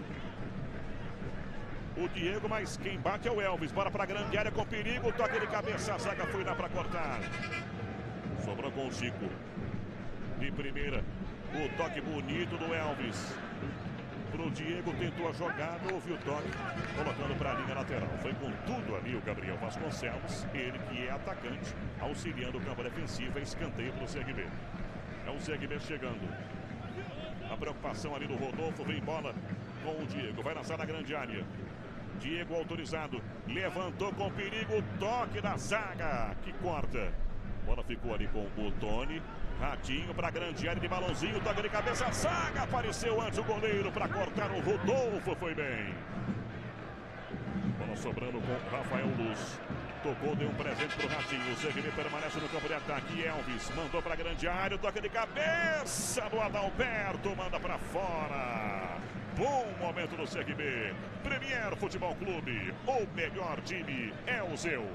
O Diego, mas quem bate é o Elvis. Bora para a grande área com perigo. Toque de cabeça. A zaga foi lá para cortar. Sobrou com o Chico. De primeira, o toque bonito do Elvis. Pro Diego, tentou a jogada, houve o toque, colocando para a linha lateral. Foi com tudo ali o Gabriel Vasconcelos, ele que é atacante, auxiliando o campo defensivo, é escanteio para o C R B. É o C R B chegando. A preocupação ali do Rodolfo, vem bola com o Diego, vai lançar na grande área. Diego autorizado. Levantou com perigo. Toque da zaga. Que corta. Bola ficou ali com o Tony. Ratinho para grande área de balãozinho. Toque de cabeça. A zaga apareceu antes o goleiro para cortar o Rodolfo. Foi bem. Bola sobrando com Rafael Luz. Tocou, deu um presente pro Ratinho. O C R B permanece no campo de ataque. Elvis mandou para grande área. Toque de cabeça do Adalberto. Manda para fora. Bom momento do C R B. Premier Futebol Clube. O melhor time é o seu.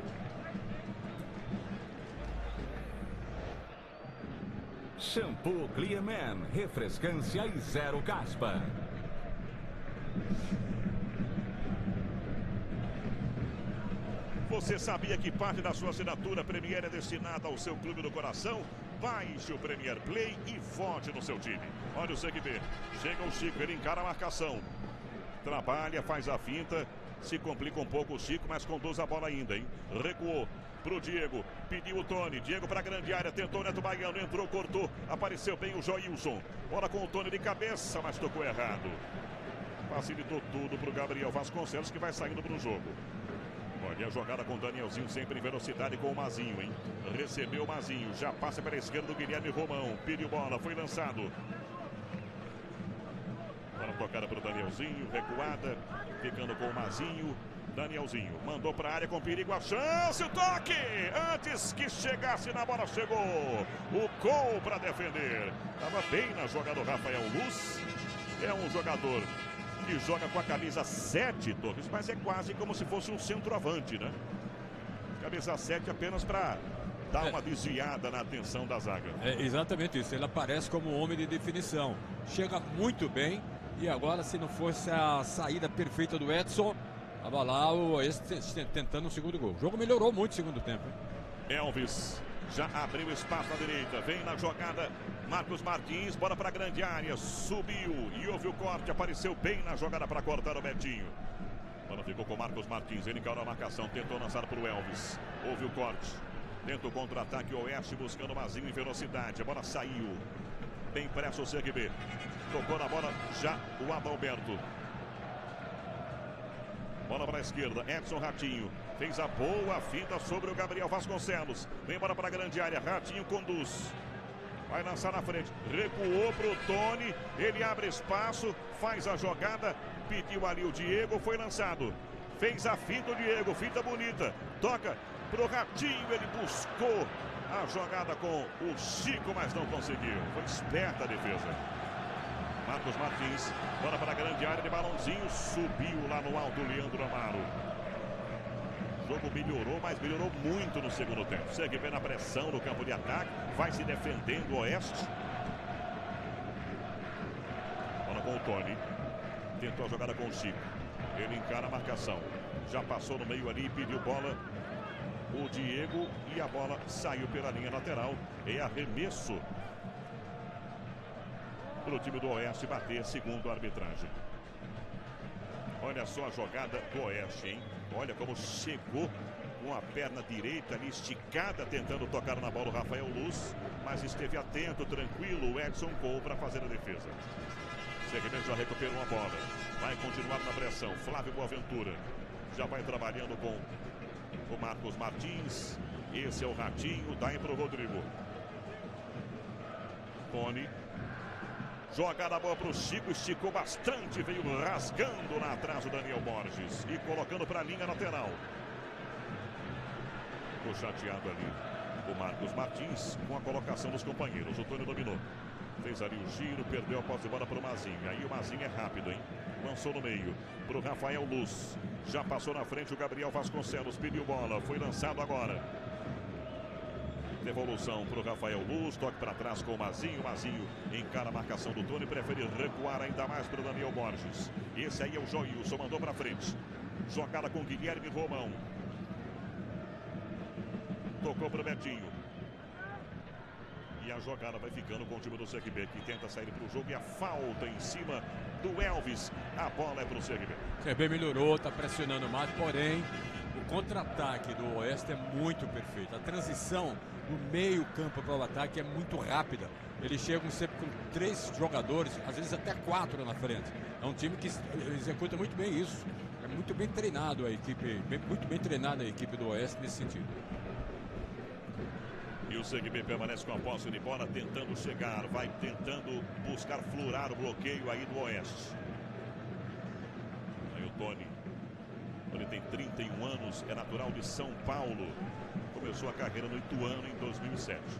Shampoo Clearman. Refrescância e zero caspa. Você sabia que parte da sua assinatura Premier é destinada ao seu clube do coração? Baixe o Premier Play e vote no seu time. Olha o C R B. Chega o Chico, ele encara a marcação. Trabalha, faz a finta. Se complica um pouco o Chico, mas conduz a bola ainda, hein? Recuou pro Diego. Pediu o Tony. Diego para grande área. Tentou o Neto Baiano. Entrou, cortou. Apareceu bem o Joilson. Bola com o Tony de cabeça, mas tocou errado. Facilitou tudo pro Gabriel Vasconcelos, que vai saindo pro jogo. Olha a jogada com o Danielzinho, sempre em velocidade com o Mazinho, hein? Recebeu o Mazinho, já passa pela esquerda do Guilherme Romão. Pediu bola, foi lançado. Para tocada para o Danielzinho, recuada, ficando com o Mazinho. Danielzinho mandou para a área com perigo, a chance, o toque! Antes que chegasse na bola, chegou o gol para defender. Estava bem na jogada do Rafael Luz. É um jogador que joga com a camisa sete, Torres, mas é quase como se fosse um centroavante, né? Camisa sete apenas para dar é. uma desviada na atenção da zaga. É exatamente isso, ele aparece como um homem de definição. Chega muito bem e agora, se não fosse a saída perfeita do Edson, estava lá o este tentando o segundo gol. O jogo melhorou muito no segundo tempo, hein? Elvis já abriu espaço à direita, vem na jogada Marcos Martins, bola para a grande área, subiu e houve o corte, apareceu bem na jogada para cortar o Betinho. Bola ficou com Marcos Martins, ele caiu na marcação, tentou lançar para o Elvis, houve o corte, tenta o contra-ataque, o Oeste buscando o Mazinho em velocidade, a bola saiu, bem pressa o C R B, tocou na bola já o Adalberto. Bola para a esquerda, Edson Ratinho. Fez a boa finta sobre o Gabriel Vasconcelos. Vem bola para a grande área, Ratinho conduz. Vai lançar na frente, recuou para o Tony. Ele abre espaço, faz a jogada. Pediu ali o Diego, foi lançado. Fez a finta o Diego, finta bonita. Toca para o Ratinho, ele buscou a jogada com o Chico, mas não conseguiu. Foi esperta a defesa. Marcos Martins, bola para a grande área de balãozinho, subiu lá no alto o Leandro Amaro. O jogo melhorou, mas melhorou muito no segundo tempo. Segue bem na pressão no campo de ataque, vai se defendendo o Oeste. Bola com o Tony, tentou a jogada com o Chico. Ele encara a marcação, já passou no meio ali e pediu bola o Diego e a bola saiu pela linha lateral. É arremesso para o time do Oeste bater, segundo a arbitragem. Olha só a jogada do Oeste, hein? Olha como chegou com a perna direita ali esticada, tentando tocar na bola o Rafael Luz, mas esteve atento, tranquilo, o Edson Cole para fazer a defesa. Segmento já recuperou a bola, vai continuar na pressão. Flávio Boaventura já vai trabalhando com o Marcos Martins. Esse é o Ratinho, dá para o Rodrigo. Tony. Jogada boa para o Chico, esticou bastante, veio rasgando lá atrás o Daniel Borges e colocando para a linha lateral. Ficou chateado ali o Marcos Martins com a colocação dos companheiros. O Tony dominou, fez ali o giro, perdeu a posse de bola para o Mazinho. Aí o Mazinho é rápido, hein? Lançou no meio para o Rafael Luz. Já passou na frente o Gabriel Vasconcelos, pediu bola, foi lançado agora. Devolução para o Rafael Luz, toque para trás com o Mazinho. O Mazinho encara a marcação do Tony, prefere recuar ainda mais para o Daniel Borges. Esse aí é o Joilson, mandou para frente. Jogada com Guilherme Romão. Tocou para o Betinho. E a jogada vai ficando com o time do C R B, que tenta sair para o jogo. E a falta em cima do Elvis. A bola é para o C R B. O C R B melhorou, está pressionando mais, porém o contra-ataque do Oeste é muito perfeito. A transição do meio campo para o ataque é muito rápida. Eles chegam sempre com três jogadores, às vezes até quatro na frente. É um time que executa muito bem isso. É muito bem treinado a equipe, bem, muito bem treinada a equipe do Oeste nesse sentido. E o C R B permanece com a posse de bola, tentando chegar, vai tentando buscar florar o bloqueio aí do Oeste. Aí o Tony. Ele tem trinta e um anos, é natural de São Paulo. Começou a carreira no Ituano em dois mil e sete.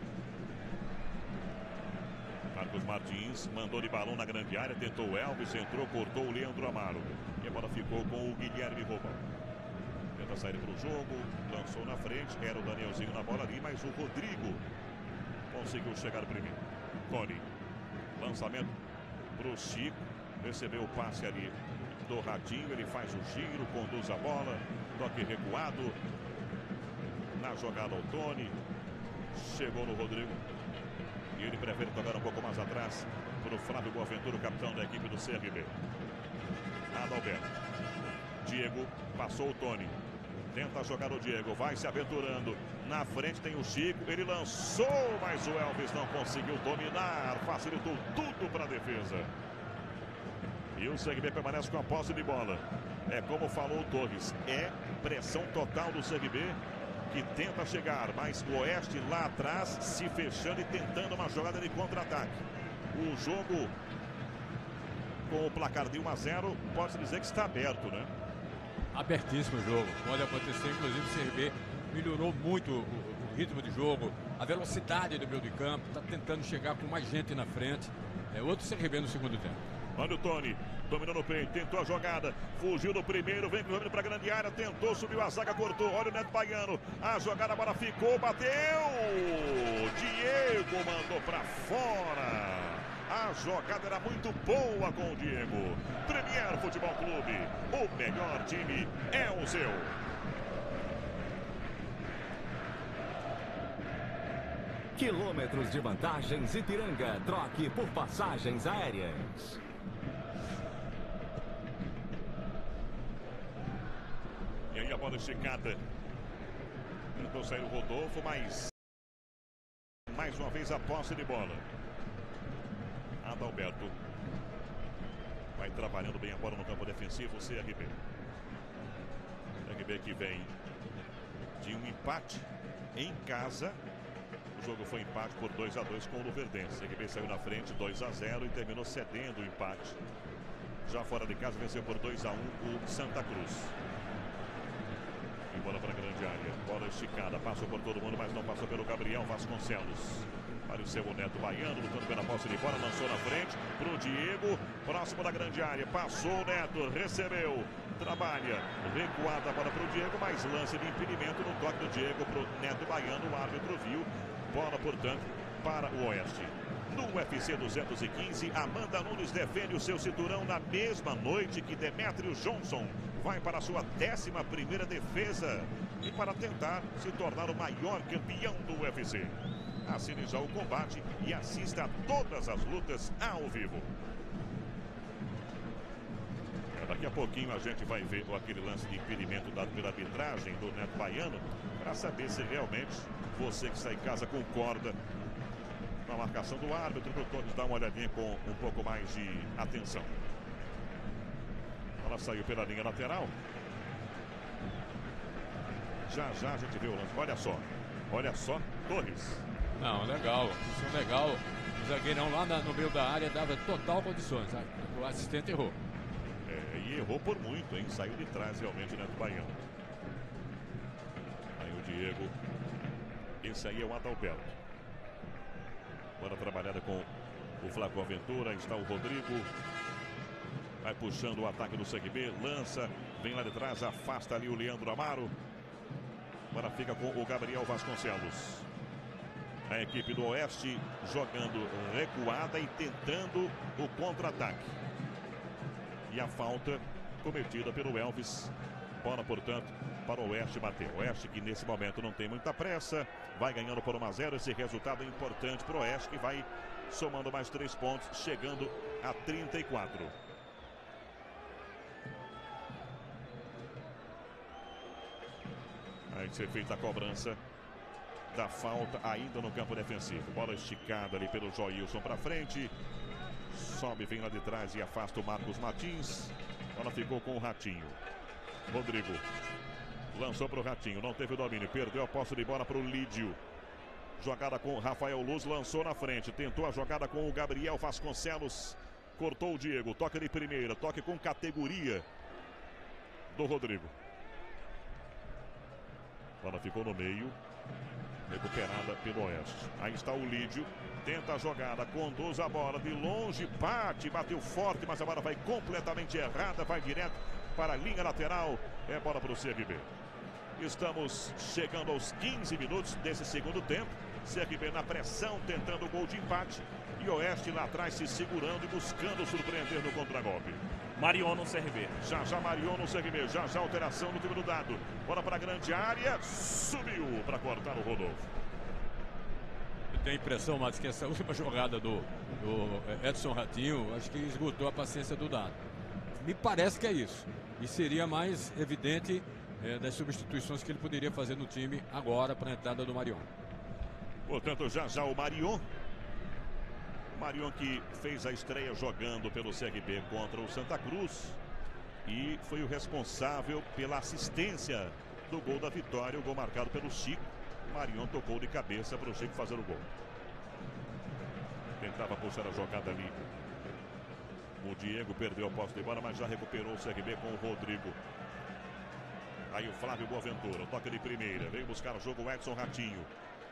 Marcos Martins mandou de balão na grande área, tentou o Elvis, entrou, cortou o Leandro Amaro. E a bola ficou com o Guilherme Robão. Tenta sair para o jogo, lançou na frente, era o Danielzinho na bola ali, mas o Rodrigo conseguiu chegar primeiro. Tony, lançamento para o Chico, recebeu o passe ali do Ratinho, ele faz o giro, conduz a bola, toque recuado. Na jogada o Tony, chegou no Rodrigo. E ele prefere tocar um pouco mais atrás para o Flávio Boaventura, o capitão da equipe do C R B. Adalberto. Diego, passou o Tony. Tenta jogar o Diego, vai se aventurando. Na frente tem o Chico, ele lançou, mas o Elvis não conseguiu dominar. Facilitou tudo para a defesa. E o C R B permanece com a posse de bola. É como falou o Torres, é pressão total do C R B, que tenta chegar, mas o Oeste lá atrás se fechando e tentando uma jogada de contra-ataque. O jogo com o placar de um a zero, pode-se dizer que está aberto, né? Abertíssimo o jogo, pode acontecer, inclusive o C R B melhorou muito o, o ritmo de jogo, a velocidade do meio de campo, está tentando chegar com mais gente na frente. É outro C R B no segundo tempo. Olha o Tony, dominou no peito, tentou a jogada, fugiu no primeiro, vem cruzando para a grande área, tentou, subiu a zaga, cortou, olha o Neto Baiano, a jogada, a bola ficou, bateu, Diego mandou para fora, a jogada era muito boa com o Diego. Premier Futebol Clube, o melhor time é o seu. Quilômetros de vantagens Ipiranga, troque por passagens aéreas. E aí a bola esticada. Tentou sair o Rodolfo, mas mais uma vez a posse de bola. Adalberto vai trabalhando bem a bola no campo defensivo, o C R B. C R B que vem de um empate em casa. O jogo foi empate por dois a dois com o Luverdense. C R B saiu na frente dois a zero e terminou cedendo o empate. Já fora de casa venceu por dois a um o Santa Cruz. E bola para a grande área. Bola esticada. Passou por todo mundo, mas não passou pelo Gabriel Vasconcelos. Apareceu o Neto Baiano, lutando pela posse de bola. Lançou na frente para o Diego. Próximo da grande área. Passou o Neto. Recebeu. Trabalha. Recuada a bola para o Diego. Mais lance de impedimento no toque do Diego para o Neto Baiano. O árbitro viu. Bola, portanto, para o Oeste. No U F C duzentos e quinze, Amanda Nunes defende o seu cinturão na mesma noite que Demetrius Johnson vai para a sua décima primeira defesa e para tentar se tornar o maior campeão do U F C. Assine já o combate e assista a todas as lutas ao vivo. Daqui a pouquinho a gente vai ver aquele lance de impedimento dado pela arbitragem do Neto Baiano para saber se realmente você que está em casa concorda com a marcação do árbitro, para todos dar uma olhadinha com um pouco mais de atenção. Ela saiu pela linha lateral. Já já a gente vê o lance. Olha só, olha só, Torres. Não, legal, isso é legal. O zagueirão lá na, no meio da área dava total condições. O assistente errou. É, e errou por muito, hein? Saiu de trás realmente o Neto Baiano. Aí o Diego. Esse aí é o Adalberto. Bola trabalhada com o Flávio Aventura. Está o Rodrigo. Vai puxando o ataque do C R B. Lança. Vem lá de trás. Afasta ali o Leandro Amaro. Agora fica com o Gabriel Vasconcelos. A equipe do Oeste jogando recuada e tentando o contra-ataque. E a falta cometida pelo Elvis. Bola, portanto, para o Oeste bater. O Oeste que nesse momento não tem muita pressa. Vai ganhando por um a zero. Esse resultado é importante para o Oeste, que vai somando mais três pontos, chegando a trinta e quatro. Aí ser feita a cobrança da falta ainda no campo defensivo. Bola esticada ali pelo Joilson para frente. Sobe, vem lá de trás e afasta o Marcos Martins. Bola ficou com o Ratinho. Rodrigo. Lançou para o Ratinho, não teve o domínio, perdeu a posse de bola para o Lídio. Jogada com Rafael Luz, lançou na frente, tentou a jogada com o Gabriel Vasconcelos. Cortou o Diego, toque de primeira, toque com categoria do Rodrigo. Bola ficou no meio, recuperada pelo Oeste. Aí está o Lídio, tenta a jogada, conduz a bola de longe, bate, bateu forte, mas a bola vai completamente errada, vai direto para a linha lateral. É bola para o C R B. Estamos chegando aos quinze minutos desse segundo tempo. C R B na pressão, tentando o gol de empate. E Oeste lá atrás se segurando e buscando surpreender no contragolpe. Marion no C R B. Já já Marion no C R B. Já já alteração no time do dado. Bola para a grande área. Subiu para cortar o Rodolfo. Eu tenho a impressão, Matos, que essa última jogada do, do Edson Ratinho, acho que esgotou a paciência do dado. Me parece que é isso. E seria mais evidente é, das substituições que ele poderia fazer no time agora para a entrada do Marion. Portanto, já já o Marion. O Marion que fez a estreia jogando pelo C R B contra o Santa Cruz. E foi o responsável pela assistência do gol da vitória. O gol marcado pelo Chico. O Marion tocou de cabeça para o Chico fazer o gol. Tentava puxar a jogada ali. O Diego perdeu a posse de bola, mas já recuperou o C R B com o Rodrigo. Aí o Flávio Boaventura, toque de primeira. Veio buscar o jogo o Edson Ratinho.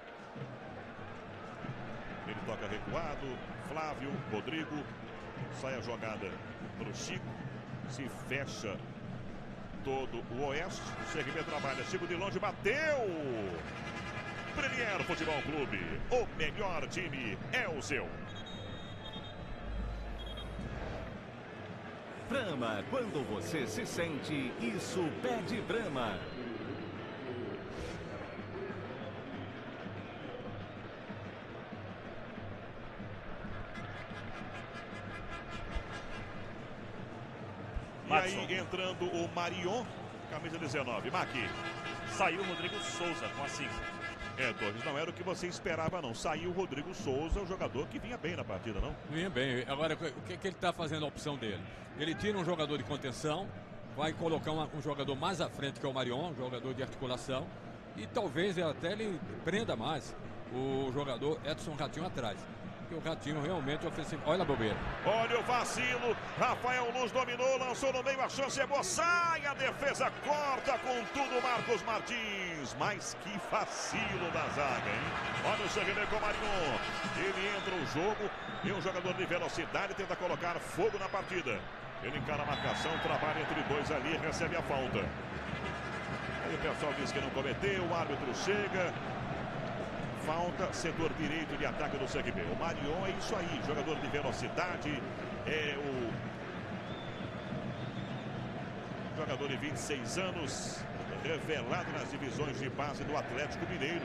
Ele toca recuado. Flávio, Rodrigo. Sai a jogada para o Chico. Se fecha todo o Oeste. O C R B trabalha. Chico de longe, bateu. Premier Futebol Clube. O melhor time é o seu. Brahma, quando você se sente, isso pede Brahma. E aí entrando o Marion, camisa dezenove. Maqui. Saiu o Rodrigo Souza com a cinco. É, Torres, não era o que você esperava, não. Saiu o Rodrigo Souza, o jogador que vinha bem na partida, não? Vinha bem. Agora, o que, que ele está fazendo a opção dele? Ele tira um jogador de contenção, vai colocar uma, um jogador mais à frente, que é o Marion, um jogador de articulação, e talvez até ele prenda mais o jogador Edson Ratinho atrás. Porque o Ratinho realmente é ofensivo. Olha a bobeira. Olha o vacilo. Rafael Luz dominou, lançou no meio, a chance é boa. Sai, a defesa corta com tudo Marcos Martins. Mas que vacilo da zaga, hein? Olha o C R B com o Marion. Ele entra no jogo e um jogador de velocidade tenta colocar fogo na partida. Ele encara a marcação, trabalha entre dois ali, recebe a falta. Aí o pessoal diz que não cometeu, o árbitro chega. Falta, setor direito de ataque do C R B. O Marion é isso aí, jogador de velocidade. É o jogador de vinte e seis anos, revelado nas divisões de base do Atlético Mineiro.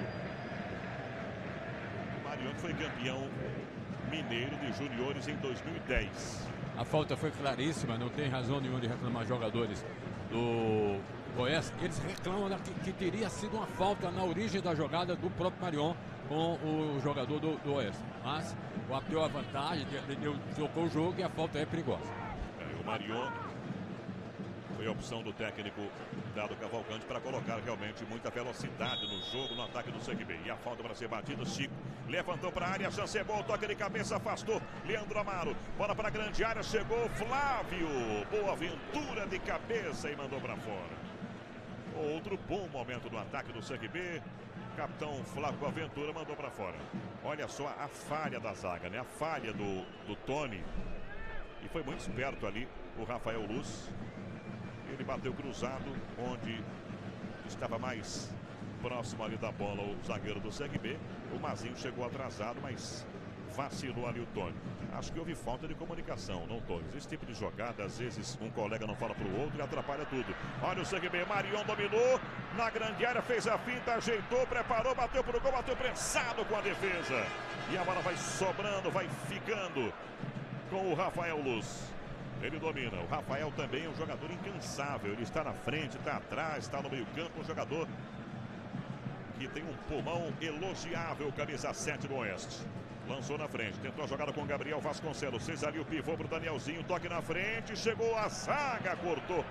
O Marion foi campeão mineiro de juniores em dois mil e dez. A falta foi claríssima, não tem razão nenhuma de reclamar jogadores do Oeste. Eles reclamam que, que teria sido uma falta na origem da jogada do próprio Marion com o jogador do, do Oeste. Mas o árbitro deu a vantagem, deu, trocou o jogo e a falta é perigosa. É, o Marion foi a opção do técnico Dado Cavalcante para colocar realmente muita velocidade no jogo, no ataque do C R B. E a falta para ser batida, Chico levantou para a área, chance é boa, toque de cabeça, afastou Leandro Amaro, bola para a grande área, chegou Flávio, boa aventura de cabeça e mandou para fora. Outro bom momento do ataque do C R B. Capitão Flávio Aventura mandou para fora. Olha só a falha da zaga, né? A falha do, do Tony. E foi muito esperto ali o Rafael Luz. Ele bateu cruzado, onde estava mais próximo ali da bola o zagueiro do C R B. O Mazinho chegou atrasado, mas vacilou ali o Tony. Acho que houve falta de comunicação, não todos. Esse tipo de jogada, às vezes um colega não fala para o outro e atrapalha tudo. Olha o C R B, Marion dominou na grande área, fez a finta, ajeitou, preparou, bateu para o gol, bateu prensado com a defesa. E a bola vai sobrando, vai ficando com o Rafael Luz. Ele domina. O Rafael também é um jogador incansável. Ele está na frente, está atrás, está no meio campo. Um jogador que tem um pulmão elogiável, camisa sete do Oeste. Lançou na frente, tentou a jogada com o Gabriel Vasconcelos. Fez ali o pivô para o Danielzinho, toque na frente, chegou a zaga, cortou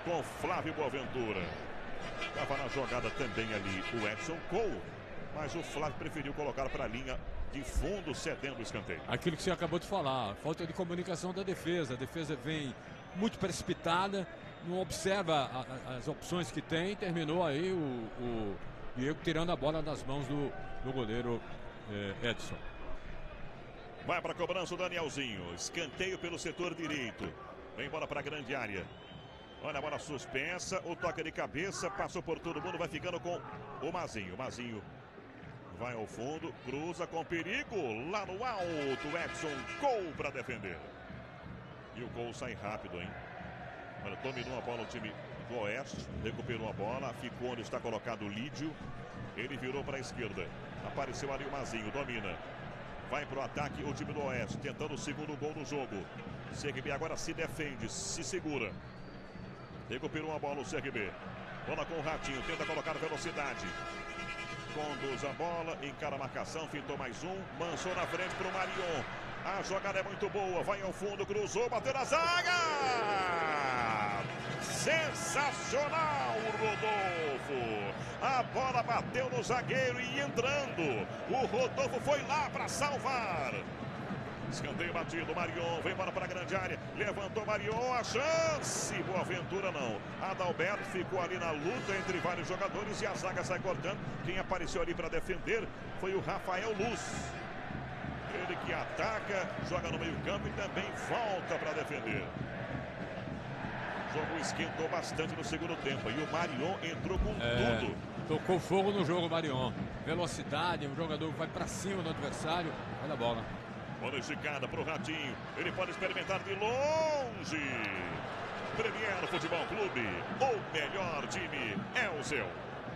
com Flávio Boaventura. Estava na jogada também ali o Edson Cole, mas o Flávio preferiu colocar para a linha de fundo, cedendo o escanteio. Aquilo que você acabou de falar, falta de comunicação da defesa. A defesa vem muito precipitada, não observa a, a, as opções que tem. Terminou aí o, o Diego tirando a bola das mãos do, do goleiro eh, Edson. Vai para a cobrança o Danielzinho. Escanteio pelo setor direito. Vem bola para a grande área. Olha a bola suspensa. O toque de cabeça. Passou por todo mundo. Vai ficando com o Mazinho. O Mazinho vai ao fundo. Cruza com perigo. Lá no alto. Edson Cole para defender. E o Cole sai rápido, hein? Olha, dominou a bola o time do Oeste. Recuperou a bola. Ficou onde está colocado o Lídio. Ele virou para a esquerda. Apareceu ali o Mazinho. Domina. Vai para o ataque o time do Oeste, tentando o segundo gol no jogo. C R B agora se defende, se segura. Recuperou a bola o C R B. Bola com o Ratinho, tenta colocar velocidade. Conduz a bola, encara a marcação, fintou mais um. Manchou na frente para o Marion. A jogada é muito boa, vai ao fundo, cruzou, bateu na zaga! Sensacional, Rodolfo! A bola bateu no zagueiro e entrando. O Rodolfo foi lá para salvar. Escanteio batido, Marion vem embora para a grande área. Levantou Marion, a chance. Boaventura não. Adalberto ficou ali na luta entre vários jogadores e a zaga sai cortando. Quem apareceu ali para defender foi o Rafael Luz. Ele que ataca, joga no meio campo e também volta para defender. O jogo esquentou bastante no segundo tempo e o Marion entrou com é, tudo. Tocou fogo no jogo, Marion. Velocidade, um jogador que vai para cima do adversário. Olha a bola. Bola esticada para o Ratinho. Ele pode experimentar de longe. Premier Futebol Clube, o melhor time é o seu.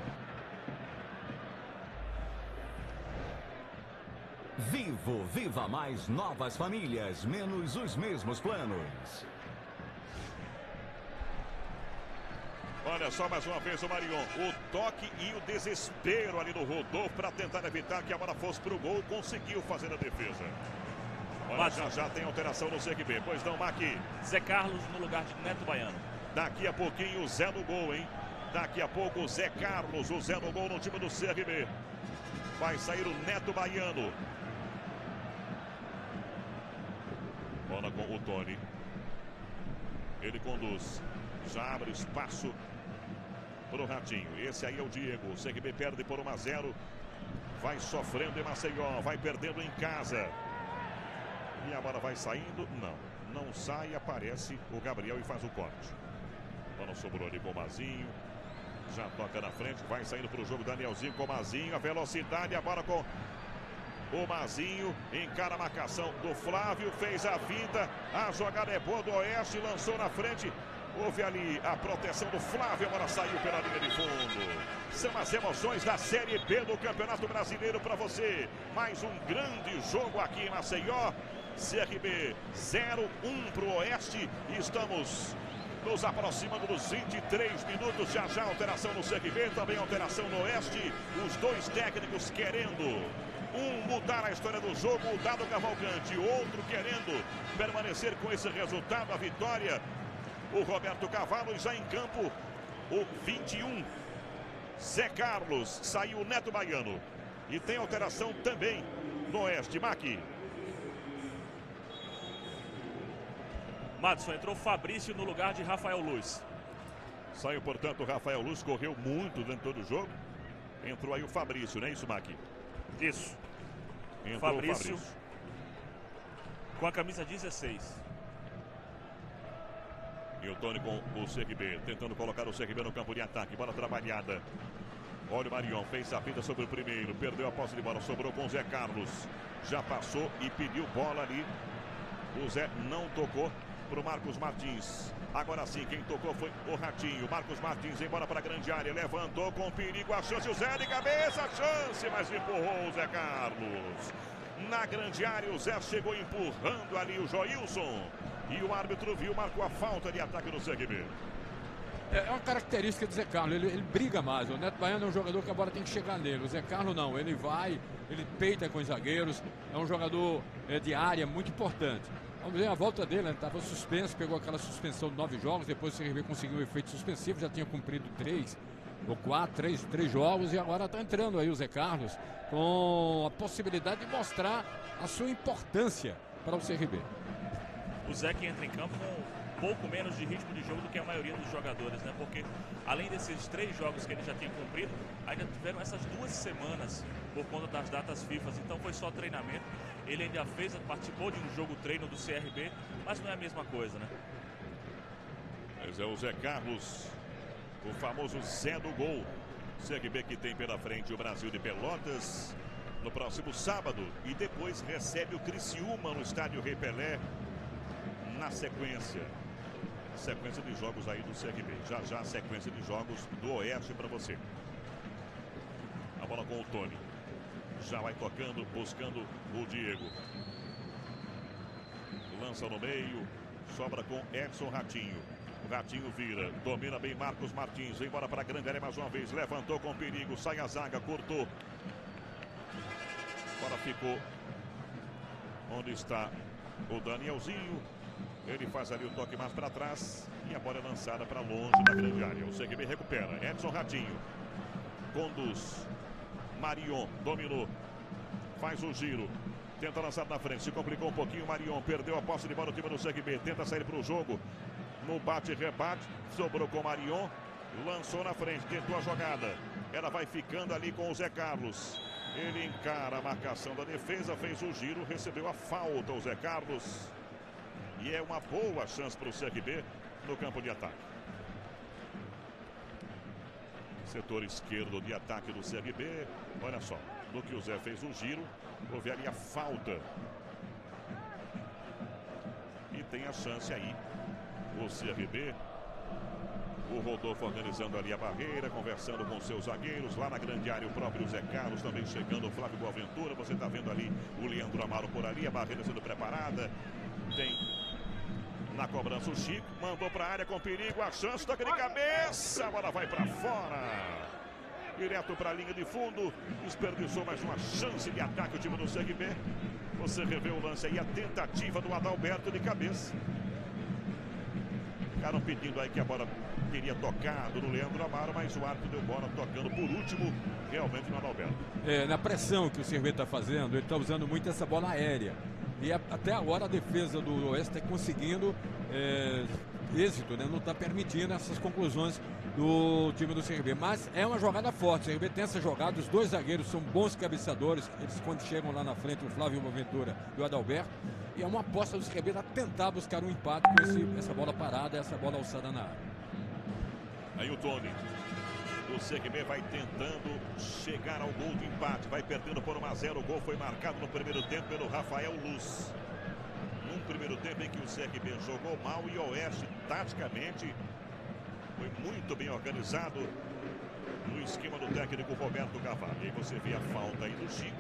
Vivo, viva mais novas famílias, menos os mesmos planos. Olha só mais uma vez o Marion, o toque e o desespero ali no Rodolfo para tentar evitar que a bola fosse para o gol, conseguiu fazer a defesa. Olha, já já tem alteração no C R B, pois não, Maqui. Zé Carlos no lugar de Neto Baiano. Daqui a pouquinho o Zé no gol, hein? Daqui a pouco o Zé Carlos, o Zé no gol no time do C R B. Vai sair o Neto Baiano. Bola com o Tony. Ele conduz. Já abre espaço para o Ratinho. Esse aí é o Diego. O C R B perde por um a zero. Vai sofrendo em Maceió. Vai perdendo em casa. E a bola vai saindo? Não. Não sai. Aparece o Gabriel e faz o corte. A bola sobrou ali com o Mazinho. Já toca na frente. Vai saindo para o jogo. Danielzinho com o Mazinho. A velocidade. A bola com o Mazinho. Encara a marcação do Flávio. Fez a finta. A jogada é boa do Oeste. Lançou na frente. Houve ali a proteção do Flávio, agora saiu pela linha de fundo. São as emoções da Série B do Campeonato Brasileiro para você. Mais um grande jogo aqui em Maceió. C R B zero um para o Oeste. E estamos nos aproximando dos vinte e três minutos. Já já alteração no C R B, também alteração no Oeste. Os dois técnicos querendo um mudar a história do jogo, o Dado Cavalcante. Outro querendo permanecer com esse resultado, a vitória. O Roberto Cavalo já em campo, o vinte e um. Zé Carlos, saiu o Neto Baiano. E tem alteração também no Oeste. Maqui. Madison, entrou Fabrício no lugar de Rafael Luz. Saiu, portanto, o Rafael Luz, correu muito durante todo o jogo. Entrou aí o Fabrício, não é isso, Maqui? Isso. Entrou Fabrício, o Fabrício com a camisa dezesseis. E o Tony com o C R B, tentando colocar o C R B no campo de ataque. Bola trabalhada. Olha o Marion, fez a finta sobre o primeiro. Perdeu a posse de bola, sobrou com o Zé Carlos. Já passou e pediu bola ali. O Zé não tocou para o Marcos Martins. Agora sim, quem tocou foi o Ratinho. Marcos Martins embora para a grande área. Levantou com perigo a chance. O Zé de cabeça, a chance, mas empurrou o Zé Carlos. Na grande área, o Zé chegou empurrando ali o Joilson. E o árbitro viu, marcou a falta de ataque no C R B. É uma característica do Zé Carlos, ele, ele briga mais. O Neto Baiano é um jogador que a bola tem que chegar nele. O Zé Carlos não, ele vai, ele peita com os zagueiros. É um jogador é, de área muito importante. Vamos ver a volta dele, né? Estava suspenso, pegou aquela suspensão de nove jogos, depois o C R B conseguiu um efeito suspensivo, já tinha cumprido três ou quatro, três, três jogos, e agora está entrando aí o Zé Carlos com a possibilidade de mostrar a sua importância para o C R B. O Zé que entra em campo com um pouco menos de ritmo de jogo do que a maioria dos jogadores, né? Porque além desses três jogos que ele já tinha cumprido, ainda tiveram essas duas semanas por conta das datas FIFA, então foi só treinamento. Ele ainda fez, participou de um jogo treino do C R B, mas não é a mesma coisa, né? Mas é o Zé Carlos, o famoso Zé do gol. C R B que tem pela frente o Brasil de Pelotas no próximo sábado e depois recebe o Criciúma no estádio Rei Pelé na sequência. Sequência de jogos aí do C R B. Já já a sequência de jogos do Oeste para você. A bola com o Tony. Já vai tocando, buscando o Diego. Lança no meio. Sobra com Edson Ratinho. O Ratinho vira. Domina bem Marcos Martins. Vem embora para a grande área mais uma vez. Levantou com perigo. Sai a zaga. Cortou. Agora ficou. Onde está o Danielzinho. Ele faz ali o toque mais para trás. E a bola é lançada para longe da grande área. O C R B recupera. Edson Ratinho. Conduz. Marion dominou, faz o giro, tenta lançar na frente, se complicou um pouquinho. Marion perdeu a posse de bola do time do C R B, tenta sair para o jogo, no bate-rebate, sobrou com Marion, lançou na frente, tentou a jogada, ela vai ficando ali com o Zé Carlos. Ele encara a marcação da defesa, fez o giro, recebeu a falta o Zé Carlos, e é uma boa chance para o C R B no campo de ataque. Setor esquerdo de ataque do C R B. Olha só, no que o Zé fez o giro, houve ali a falta. E tem a chance aí o C R B. O Rodolfo organizando ali a barreira, conversando com seus zagueiros. Lá na grande área o próprio Zé Carlos também chegando, o Flávio Boaventura. Você está vendo ali o Leandro Amaro por ali, a barreira sendo preparada. Tem na cobrança o Chico, mandou para a área com perigo, a chance daquele cabeça, a bola vai para fora, direto para a linha de fundo, desperdiçou mais uma chance de ataque o time do C R B. Você revê o lance aí, a tentativa do Adalberto de cabeça. Ficaram pedindo aí que a bola teria tocado no Leandro Amaro, mas o árbitro deu bola tocando por último, realmente no Adalberto. É, na pressão que o C R B está fazendo, ele está usando muito essa bola aérea. E a, até agora a defesa do Oeste está conseguindo é, êxito, né? Não está permitindo essas conclusões do time do C R B. Mas é uma jogada forte. O C R B tem essa jogada, os dois zagueiros são bons cabeçadores. Eles quando chegam lá na frente, o Flávio Boaventura e o Adalberto. E é uma aposta do C R B a tentar buscar um empate com esse, essa bola parada, essa bola alçada na área. Aí o Tony. O C R B vai tentando chegar ao gol de empate, vai perdendo por um a zero. O gol foi marcado no primeiro tempo pelo Rafael Luz. Num primeiro tempo em que o C R B jogou mal e o Oeste, taticamente, foi muito bem organizado no esquema do técnico Roberto Carvalho. E aí você vê a falta aí do Chico.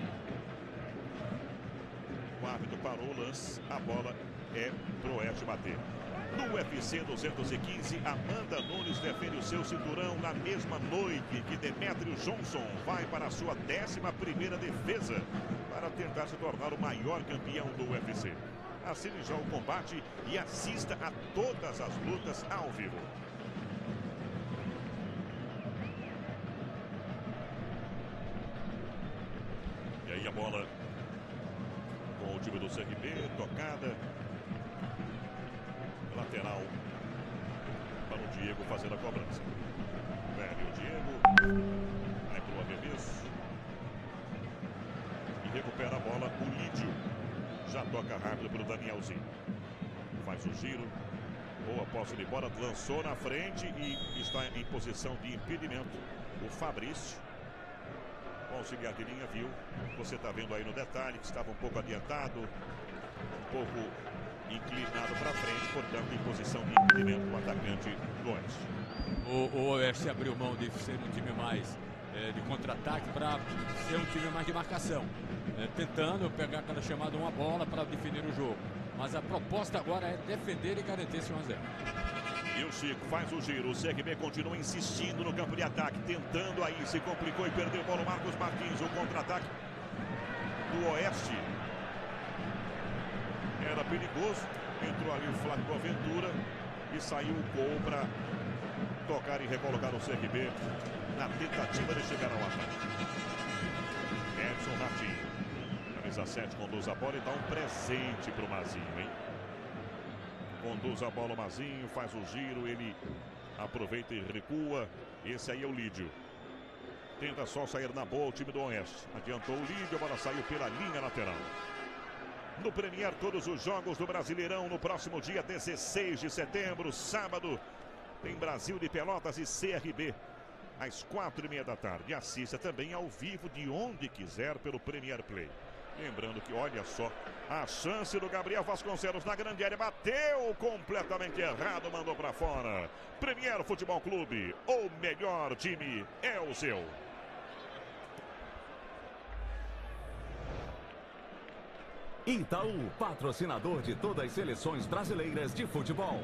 O árbitro parou o lance, a bola é pro Oeste bater. No U F C duzentos e quinze, Amanda Nunes defende o seu cinturão na mesma noite que Demetrio Johnson vai para a sua décima primeira defesa para tentar se tornar o maior campeão do U F C. Assine já o combate e assista a todas as lutas ao vivo. E aí a bola com o time do C R B, tocada. Lateral para o Diego fazer a cobrança. Velho o Diego vai para o arremesso e recupera a bola o Lídio. Já toca rápido para o Danielzinho. Faz o giro. Boa posse de bola, lançou na frente e está em posição de impedimento. O Fabrício, o auxiliar de linha, viu. Você está vendo aí no detalhe que estava um pouco adiantado, um pouco inclinado para frente, portanto em posição de impedimento o atacante do Oeste. O, o Oeste abriu mão de ser um time mais é, de contra-ataque para ser um time mais de marcação, é, tentando pegar aquela chamada uma bola para definir o jogo. Mas a proposta agora é defender e garantir esse um a zero. E o Chico faz o giro, o C R B continua insistindo no campo de ataque, tentando aí, se complicou e perdeu a bola o Marcos Martins, o contra-ataque do Oeste. era perigoso. Entrou ali o Flávio Boaventura e saiu o gol para tocar e recolocar o C R B na tentativa de chegar ao ataque. Edson Ratinho, camisa sete, conduz a bola e dá um presente para o Mazinho, hein? Conduz a bola o Mazinho, faz o giro, ele aproveita e recua. Esse aí é o Lídio. Tenta só sair na boa o time do Oeste. Adiantou o Lídio, a bola saiu pela linha lateral. No Premier, todos os jogos do Brasileirão no próximo dia dezesseis de setembro, sábado, tem Brasil de Pelotas e C R B, às quatro e meia da tarde. Assista também ao vivo de onde quiser pelo Premier Play. Lembrando que, olha só, a chance do Gabriel Vasconcelos na grande área, bateu completamente errado, mandou para fora. Premier Futebol Clube, o melhor time é o seu. Itaú, patrocinador de todas as seleções brasileiras de futebol.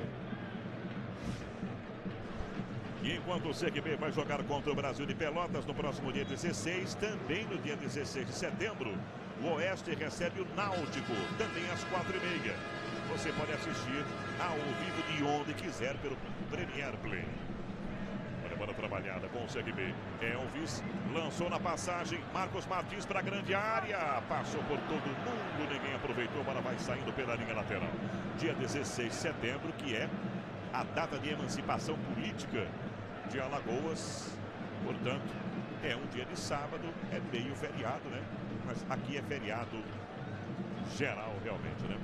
E enquanto o C R B vai jogar contra o Brasil de Pelotas no próximo dia dezesseis, também no dia dezesseis de setembro, o Oeste recebe o Náutico, também às quatro e meia. Você pode assistir ao vivo de onde quiser pelo Premier Play. Olha a bola trabalhada com o C R B. Elvis lançou na passagem, Marcos Martins para a grande área. Passou por todo mundo, ninguém aproveitou, a bola vai saindo pela linha lateral. Dia dezesseis de setembro, que é a data de emancipação política de Alagoas. Portanto, é um dia de sábado, é meio feriado, né? Mas aqui é feriado geral, realmente, né?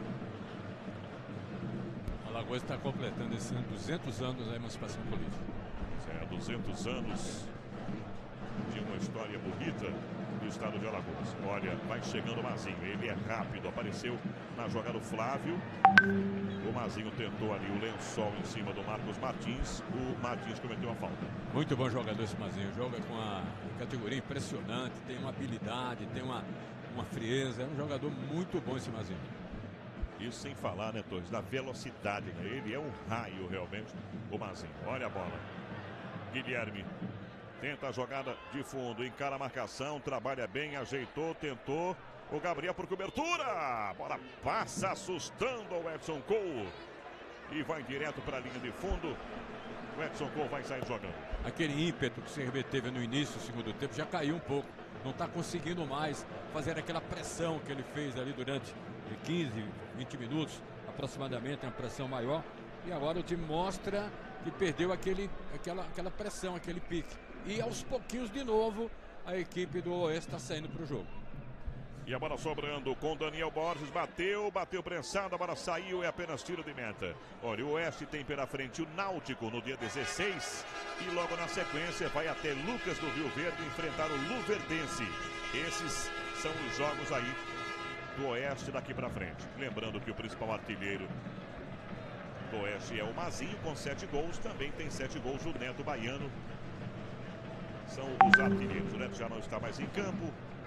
Alagoas está completando esse ano duzentos anos da emancipação política. É, duzentos anos de uma história bonita do estado de Alagoas. Olha, vai chegando o Mazinho, ele é rápido, apareceu na jogada do Flávio. O Mazinho tentou ali o lençol em cima do Marcos Martins. O Martins cometeu a falta. Muito bom jogador esse Mazinho, joga com uma categoria impressionante, tem uma habilidade, tem uma, uma frieza, é um jogador muito bom esse Mazinho. Isso sem falar, né, Torres, da velocidade, né? Ele é um raio realmente, o Mazinho. Olha a bola. Guilherme tenta a jogada de fundo, encara a marcação, trabalha bem, ajeitou, tentou. O Gabriel por cobertura. A bola passa assustando o Edson Cole. E vai direto para a linha de fundo. O Edson Cole vai sair jogando. Aquele ímpeto que o C R B teve no início do segundo tempo já caiu um pouco. Não está conseguindo mais fazer aquela pressão que ele fez ali durante quinze, vinte minutos. Aproximadamente, uma pressão maior. E agora o time mostra que perdeu aquele, aquela, aquela pressão, aquele pique. E aos pouquinhos de novo a equipe do Oeste está saindo para o jogo. E a bola sobrando com Daniel Borges, bateu, bateu prensado, a bola saiu, é apenas tiro de meta. Olha, o Oeste tem pela frente o Náutico no dia dezesseis e logo na sequência vai até Lucas do Rio Verde enfrentar o Luverdense. Esses são os jogos aí do Oeste daqui para frente. Lembrando que o principal artilheiro do Oeste é o Mazinho com sete gols, também tem sete gols o Neto Baiano. São os artilheiros, o Neto já não está mais em campo.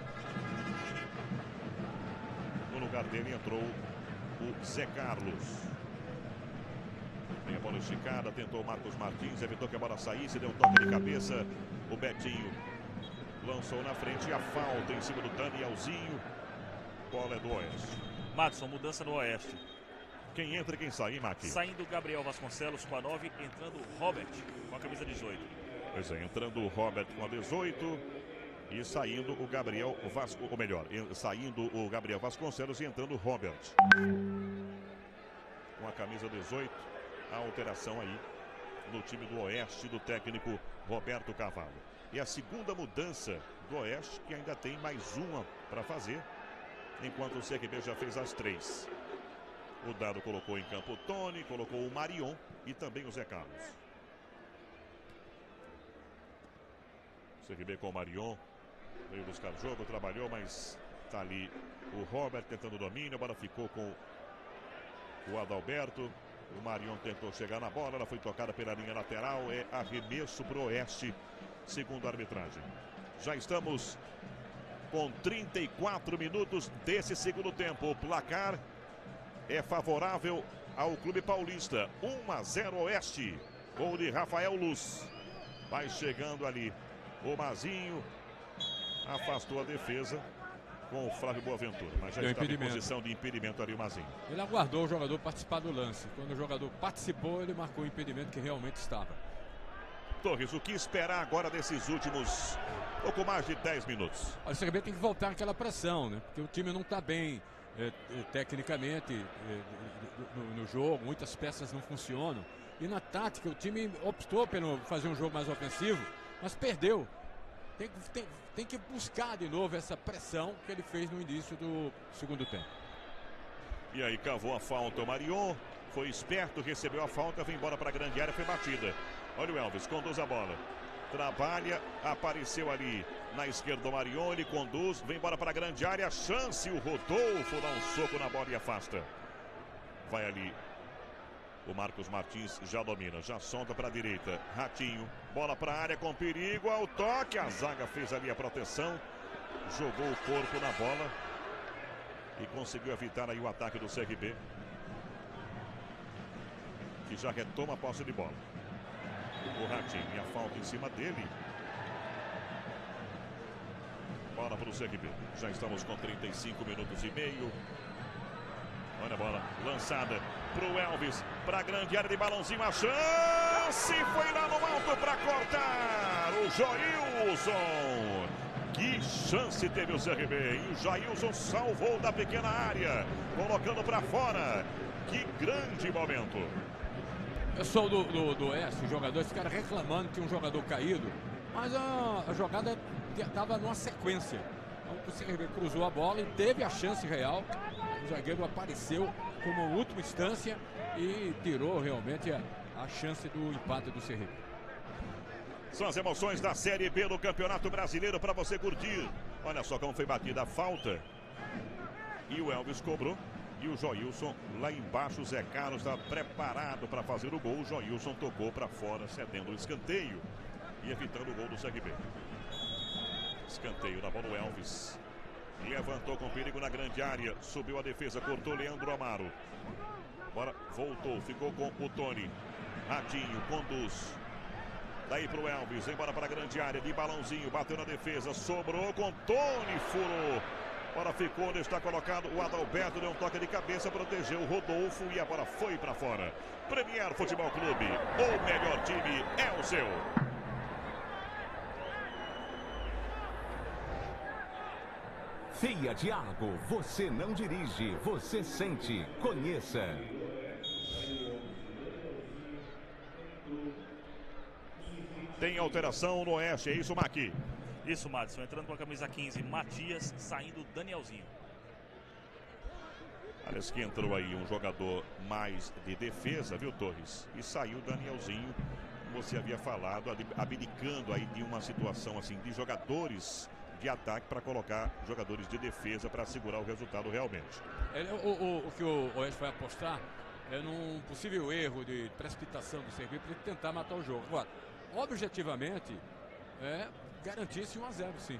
No lugar dele entrou o Zé Carlos. Tem a bola esticada, tentou o Marcos Martins, evitou que a bola saísse, deu um toque de cabeça. O Betinho lançou na frente a falta em cima do Danielzinho. Bola é do Oeste. Madison, mudança no Oeste. Quem entra e quem sai, hein, Maqui? Saindo o Gabriel Vasconcelos com a nove, entrando o Robert com a camisa dezoito. Pois é, entrando o Robert com a dezoito. E saindo o Gabriel Vasco, ou melhor, saindo o Gabriel Vasconcelos e entrando o Robert. Com a camisa dezoito, a alteração aí no time do Oeste do técnico Roberto Cavalo. E a segunda mudança do Oeste, que ainda tem mais uma para fazer, enquanto o C R B já fez as três. O Dado colocou em campo o Tony, colocou o Marion e também o Zé Carlos. C R B com o Marion. Veio buscar o jogo, trabalhou, mas tá ali o Robert tentando o domínio. A bola ficou com o Adalberto. O Marion tentou chegar na bola, ela foi tocada pela linha lateral. É arremesso para o Oeste, segundo a arbitragem. Já estamos com trinta e quatro minutos desse segundo tempo. O placar é favorável ao Clube Paulista. um a zero Oeste. Gol de Rafael Luz. Vai chegando ali o Mazinho. Afastou a defesa. com o Flávio Boaventura, mas já Deu estava impedimento. em posição de impedimento ali o Mazinho. Ele aguardou o jogador participar do lance. Quando o jogador participou, ele marcou o impedimento que realmente estava. Torres, o que esperar agora desses últimos pouco mais de dez minutos? O C R B tem que voltar aquela pressão, né? Porque o time não está bem é, é, tecnicamente é, no, no jogo, muitas peças não funcionam. E na tática o time optou por fazer um jogo mais ofensivo, mas perdeu. Tem, tem, tem que buscar de novo essa pressão que ele fez no início do segundo tempo. E aí cavou a falta o Marion, foi esperto, recebeu a falta, vem embora para a grande área, foi batida. Olha o Elvis, conduz a bola. Trabalha, apareceu ali na esquerda o Marion, ele conduz, vem embora para a grande área, chance, o Rodolfo dá um soco na bola e afasta. Vai ali, o Marcos Martins já domina, já solta para a direita, Ratinho, bola para a área com perigo, ao toque, a zaga fez ali a proteção, jogou o corpo na bola e conseguiu evitar aí o ataque do C R B, que já retoma a posse de bola. O Ratinho e a falta em cima dele. Bola para o C R B. Já estamos com trinta e cinco minutos e meio. Olha a bola lançada para o Elvis. Para a grande área de balãozinho. A chance foi lá no alto para cortar. O Joilson. Que chance teve o C R B. E o Joilson salvou da pequena área. Colocando para fora. Que grande momento. Eu sou do, do, do Oeste, os jogadores ficaram reclamando que tinha um jogador caído, mas a, a jogada estava numa sequência. Então o C R B cruzou a bola e teve a chance real. O zagueiro apareceu como última instância e tirou realmente a, a chance do empate do C R B. São as emoções da Série B do Campeonato Brasileiro para você curtir. Olha só como foi batida a falta. E o Elvis cobrou. E o Joilson lá embaixo, o Zé Carlos está preparado para fazer o gol. O Joilson tocou para fora, cedendo o escanteio e evitando o gol do C R B. Escanteio na bola do Elvis. Levantou com perigo na grande área. Subiu a defesa, cortou Leandro Amaro. Bora, voltou, ficou com o Tony. Ratinho conduz. Daí para o Elvis, embora para a grande área de balãozinho. Bateu na defesa, sobrou com Tony, furou. Agora ficou onde está colocado o Adalberto, deu um toque de cabeça, protegeu o Rodolfo e a bola foi para fora. Premier Futebol Clube, o melhor time é o seu. Fiat Argo, você não dirige, você sente. Conheça. Tem alteração no Oeste, é isso, Maqui? Isso, Madison, entrando com a camisa quinze, Matias, saindo Danielzinho. Parece que entrou aí um jogador mais de defesa, viu, Torres? E saiu Danielzinho, como você havia falado, abdicando aí de uma situação assim de jogadores de ataque para colocar jogadores de defesa para segurar o resultado realmente. É, o, o, o que o Oeste vai apostar é num possível erro de precipitação do C R B para ele tentar matar o jogo. Agora, objetivamente, é garantisse um a zero, sim.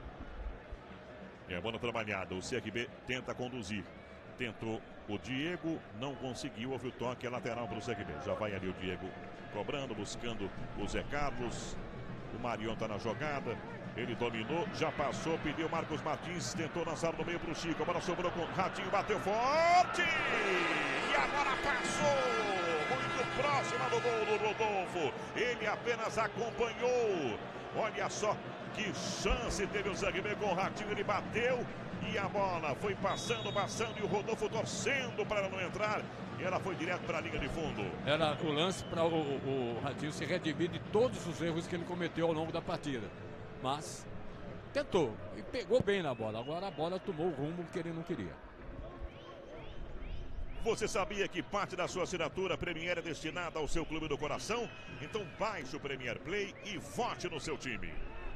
É bola trabalhada, o C R B tenta conduzir. Tentou o Diego, não conseguiu, houve o toque, é lateral para o C R B. Já vai ali o Diego cobrando, buscando o Zé Carlos. O Marion está na jogada, ele dominou, já passou, pediu Marcos Martins, tentou lançar no meio para o Chico. A bola sobrou com o Ratinho, bateu forte! E agora passou! Muito próxima do gol do Rodolfo. Ele apenas acompanhou. Olha só que chance teve o C R B com o Ratinho, ele bateu e a bola foi passando, passando e o Rodolfo torcendo para ela não entrar e ela foi direto para a linha de fundo. Era o lance para o, o, o Ratinho se redimir de todos os erros que ele cometeu ao longo da partida, mas tentou e pegou bem na bola. Agora a bola tomou o rumo que ele não queria. Você sabia que parte da sua assinatura Premier é destinada ao seu clube do coração? Então baixe o Premier Play e vote no seu time.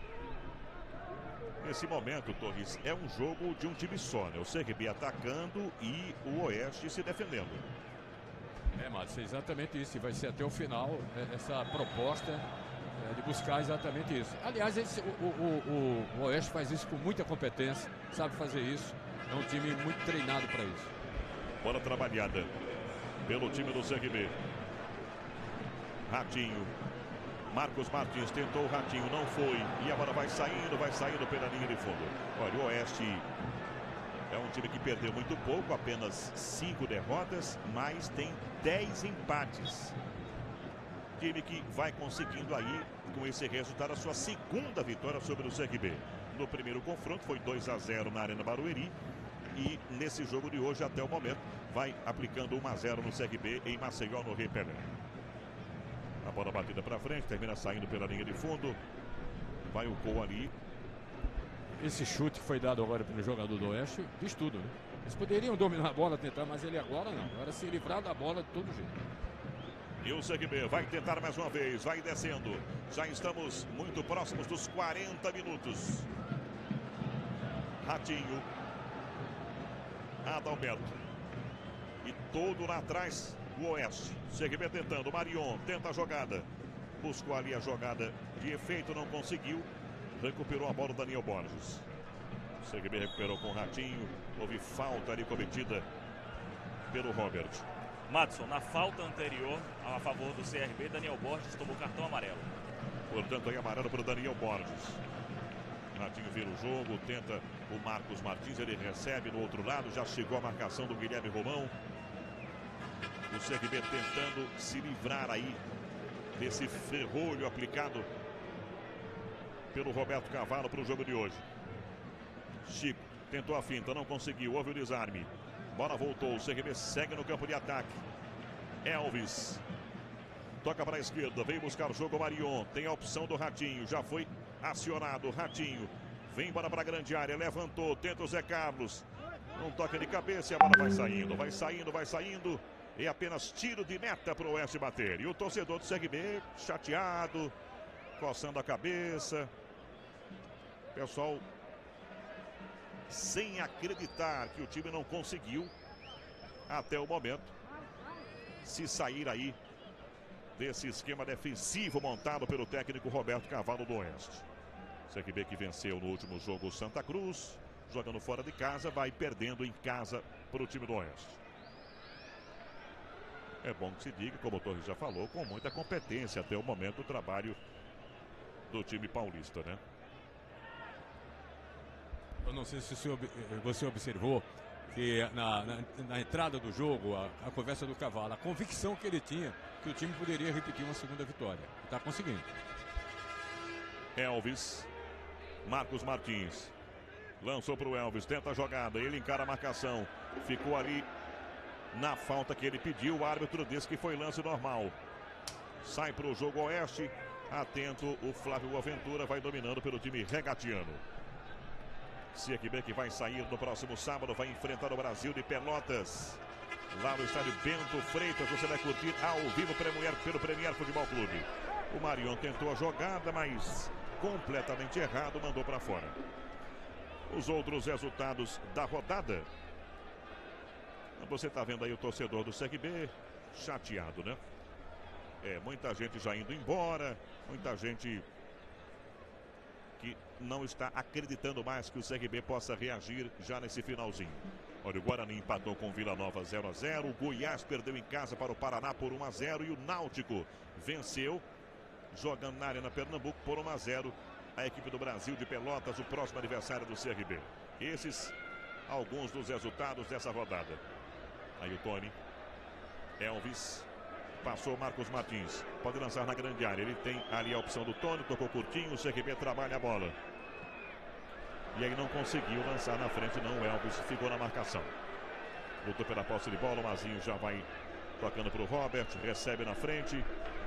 Nesse momento, Torres, é um jogo de um time só, né? O C R B atacando e o Oeste se defendendo. É, Márcio, é exatamente isso. E vai ser até o final essa proposta é, de buscar exatamente isso. Aliás, esse, o, o, o, o Oeste faz isso com muita competência, sabe fazer isso. É um time muito treinado para isso. Bola trabalhada pelo time do C R B. Ratinho Marcos Martins tentou o Ratinho, não foi. E agora vai saindo, vai saindo pela linha de fundo. Olha, o Oeste é um time que perdeu muito pouco, apenas cinco derrotas, mas tem dez empates. Time que vai conseguindo aí, com esse resultado, a sua segunda vitória sobre o C R B. No primeiro confronto foi dois a zero na Arena Barueri. E nesse jogo de hoje, até o momento, vai aplicando um a zero no C R B em Maceió, no Rei Pelé. A bola batida para frente, termina saindo pela linha de fundo. Vai o gol ali. Esse chute que foi dado agora pelo jogador do Oeste diz tudo, né? Eles poderiam dominar a bola, tentar, mas ele agora não. Agora se livrar da bola de todo jeito. E o C R B vai tentar mais uma vez, vai descendo. Já estamos muito próximos dos quarenta minutos. Ratinho. Adalberto. E todo lá atrás o Oeste. C R B tentando. Marion tenta a jogada. Buscou ali a jogada de efeito, não conseguiu. Recuperou a bola o Daniel Borges. O C R B recuperou com o Ratinho. Houve falta ali cometida pelo Robert. Madison, na falta anterior a favor do C R B, Daniel Borges tomou cartão amarelo. Portanto, aí amarelo para o Daniel Borges. Ratinho vira o jogo, tenta o Marcos Martins, ele recebe no outro lado, já chegou a marcação do Guilherme Romão. O C R B tentando se livrar aí desse ferrolho aplicado pelo Roberto Cavalo para o jogo de hoje. Chico tentou a finta, não conseguiu, houve o desarme. Bola voltou, o C R B segue no campo de ataque. Elvis toca para a esquerda, vem buscar o jogo o Marion, tem a opção do Ratinho, já foi acionado. Ratinho vem embora para a grande área, levantou, tenta o Zé Carlos, não toca de cabeça e a bola vai saindo, vai saindo, vai saindo. E apenas tiro de meta para o Oeste bater. E o torcedor do C R B chateado, coçando a cabeça. Pessoal sem acreditar que o time não conseguiu até o momento se sair aí desse esquema defensivo montado pelo técnico Roberto Cavalo do Oeste. C R B que venceu no último jogo o Santa Cruz, jogando fora de casa, vai perdendo em casa para o time do Oeste. É bom que se diga, como o Torres já falou, com muita competência até o momento o trabalho do time paulista, né? Eu não sei se você observou que na, na, na entrada do jogo, a, a conversa do Cavalo, a convicção que ele tinha que o time poderia repetir uma segunda vitória. Está conseguindo. Elvis, Marcos Martins, lançou para o Elvis, tenta a jogada, ele encara a marcação, ficou ali na falta que ele pediu, o árbitro disse que foi lance normal. Sai para o jogo Oeste, atento, o Flávio Boaventura vai dominando pelo time regatiano. C R B que vai sair no próximo sábado, vai enfrentar o Brasil de Pelotas. Lá no estádio Bento Freitas, você vai curtir ao vivo Premier, pelo Premier Futebol Clube. O Marion tentou a jogada, mas completamente errado, mandou para fora. Os outros resultados da rodada. Você está vendo aí o torcedor do C R B chateado, né? É, muita gente já indo embora, muita gente que não está acreditando mais que o C R B possa reagir já nesse finalzinho. Olha, o Guarani empatou com o Vila Nova zero a zero, o Goiás perdeu em casa para o Paraná por um a zero e o Náutico venceu, jogando na Arena Pernambuco por um a zero, a equipe do Brasil de Pelotas, o próximo adversário do C R B. Esses, alguns dos resultados dessa rodada. Aí o Tony, Elvis, passou Marcos Martins, pode lançar na grande área, ele tem ali a opção do Tony, tocou curtinho, o C R B trabalha a bola. E aí não conseguiu lançar na frente, não, o Elvis ficou na marcação. Lutou pela posse de bola, o Mazinho já vai tocando para o Robert, recebe na frente.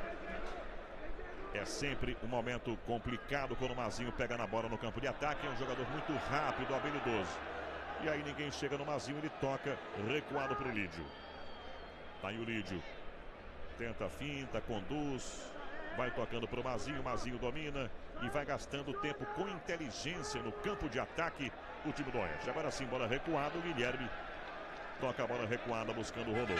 É sempre um momento complicado quando o Mazinho pega na bola no campo de ataque, é um jogador muito rápido, habilidoso. E aí ninguém chega no Mazinho, ele toca recuado para o Lídio. Tá aí o Lídio. Tenta a finta, conduz, vai tocando para o Mazinho, o Mazinho domina e vai gastando tempo com inteligência no campo de ataque o time do Oeste. Agora sim, bola recuada, o Guilherme toca a bola recuada buscando o Rodolfo.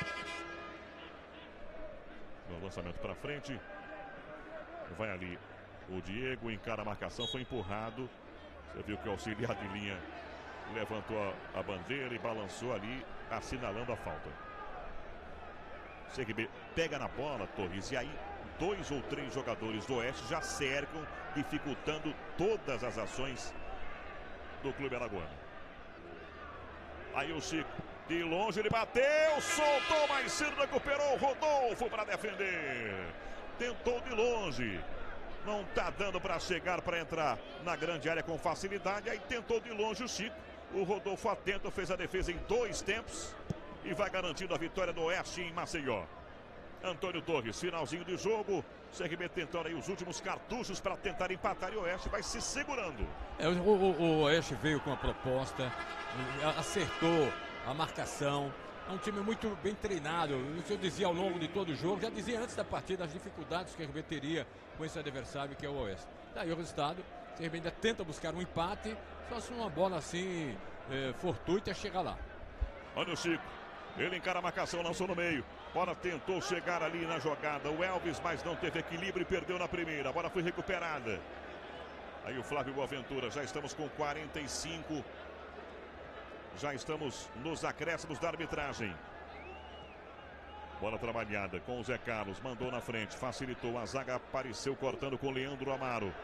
No lançamento para frente, vai ali o Diego, encara a marcação, foi empurrado. Você viu que o auxiliar de linha levantou a, a bandeira e balançou ali, assinalando a falta. C R B pega na bola, Torres, e aí dois ou três jogadores do Oeste já cercam, dificultando todas as ações do clube alagoano. Aí o Chico, de longe ele bateu, soltou mais cedo, recuperou o Rodolfo para defender. Tentou de longe, não está dando para chegar, para entrar na grande área com facilidade. Aí tentou de longe o Chico. O Rodolfo atento, fez a defesa em dois tempos e vai garantindo a vitória do Oeste em Maceió. Antônio Torres, finalzinho de jogo. C R B tentando aí os últimos cartuchos para tentar empatar e o Oeste vai se segurando. É, o, o, o Oeste veio com a proposta, acertou a marcação. É um time muito bem treinado. Isso eu dizia ao longo de todo o jogo, já dizia antes da partida as dificuldades que o C R B teria com esse adversário que é o Oeste. Daí o resultado, o C R B ainda tenta buscar um empate, só se uma bola assim é, fortuita chegar lá. Olha o Chico, ele encara a marcação, lançou no meio. Bola tentou chegar ali na jogada, o Elvis, mas não teve equilíbrio e perdeu na primeira. A bola foi recuperada. Aí o Flávio Boaventura, já estamos com quarenta e cinco. Já estamos nos acréscimos da arbitragem. Bola trabalhada com o Zé Carlos, mandou na frente, facilitou, a zaga apareceu cortando com o Leandro Amaro.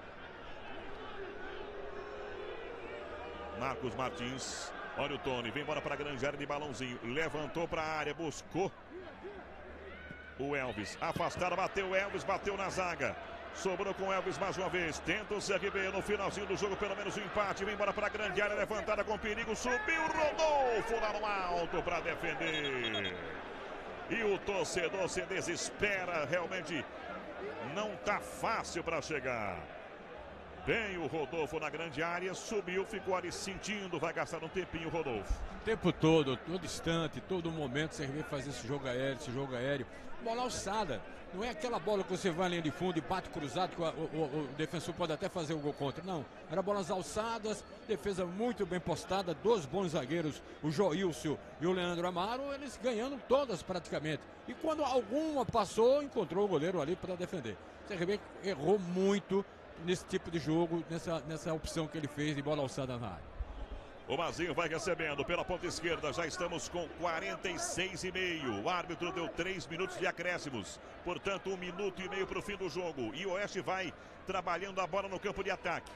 Marcos Martins, olha o Tony, vem embora para a grande área de balãozinho, levantou para a área, buscou o Elvis, afastado, bateu o Elvis, bateu na zaga. Sobrou com o Elvis mais uma vez. Tenta o C R B no finalzinho do jogo, pelo menos o um empate. Vem embora para a grande área, levantada com perigo. Subiu o Rodolfo lá no alto para defender. E o torcedor se desespera. Realmente não tá fácil para chegar. Bem o Rodolfo na grande área. Subiu, ficou ali sentindo. Vai gastar um tempinho o Rodolfo. O tempo todo, todo instante, todo momento, o C R B faz esse jogo aéreo, esse jogo aéreo. Bola alçada. Não é aquela bola que você vai à linha de fundo e bate cruzado, que o, o, o defensor pode até fazer o gol contra. Não, era bolas alçadas, defesa muito bem postada, dois bons zagueiros, o Joilson e o Leandro Amaro, eles ganhando todas praticamente. E quando alguma passou, encontrou o goleiro ali para defender. O C R B errou muito nesse tipo de jogo, nessa, nessa opção que ele fez de bola alçada na área. O Mazinho vai recebendo pela ponta esquerda, já estamos com quarenta e seis e meio. O árbitro deu três minutos de acréscimos, portanto um minuto e meio para o fim do jogo. E o Oeste vai trabalhando a bola no campo de ataque.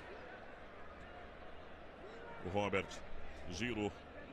O Robert girou.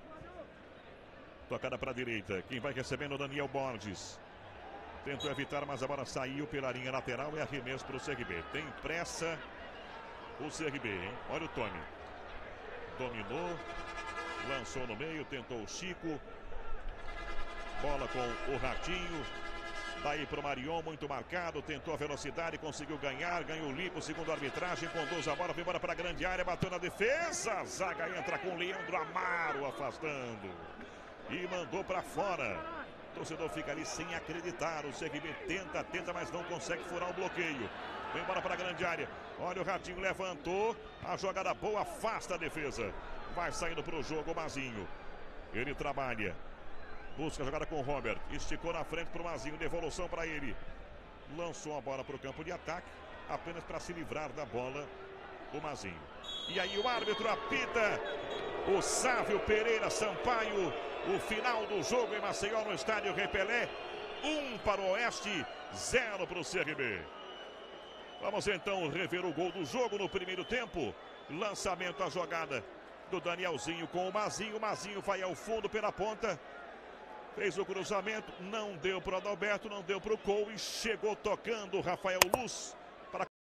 Tocada para a direita, quem vai recebendo é o Daniel Borges. Tentou evitar, mas a bola saiu pela linha lateral e arremesso para o C R B. Tem pressa o C R B, hein? Olha o Tony. Dominou, lançou no meio, tentou o Chico. Bola com o Ratinho. Daí para o Marion, muito marcado. Tentou a velocidade, conseguiu ganhar. Ganhou limpo, segundo a arbitragem. Conduz a bola, vem embora para a grande área. Bateu na defesa. A zaga entra com o Leandro Amaro afastando. E mandou para fora. O torcedor fica ali sem acreditar. O C R B tenta, tenta, mas não consegue furar o bloqueio. Vem embora para a grande área. Olha o Ratinho, levantou. A jogada boa, afasta a defesa. Vai saindo para o jogo o Mazinho. Ele trabalha. Busca a jogada com o Robert. Esticou na frente para o Mazinho. Devolução para ele. Lançou a bola para o campo de ataque. Apenas para se livrar da bola o Mazinho. E aí o árbitro apita. O Sávio Pereira Sampaio. O final do jogo em Maceió no estádio Repelé. Um para o Oeste, zero para o C R B. Vamos então rever o gol do jogo no primeiro tempo. Lançamento à jogada do Danielzinho com o Mazinho. O Mazinho vai ao fundo pela ponta. Fez o cruzamento, não deu para o Adalberto, não deu para o Cole. Chegou tocando o Rafael Luz.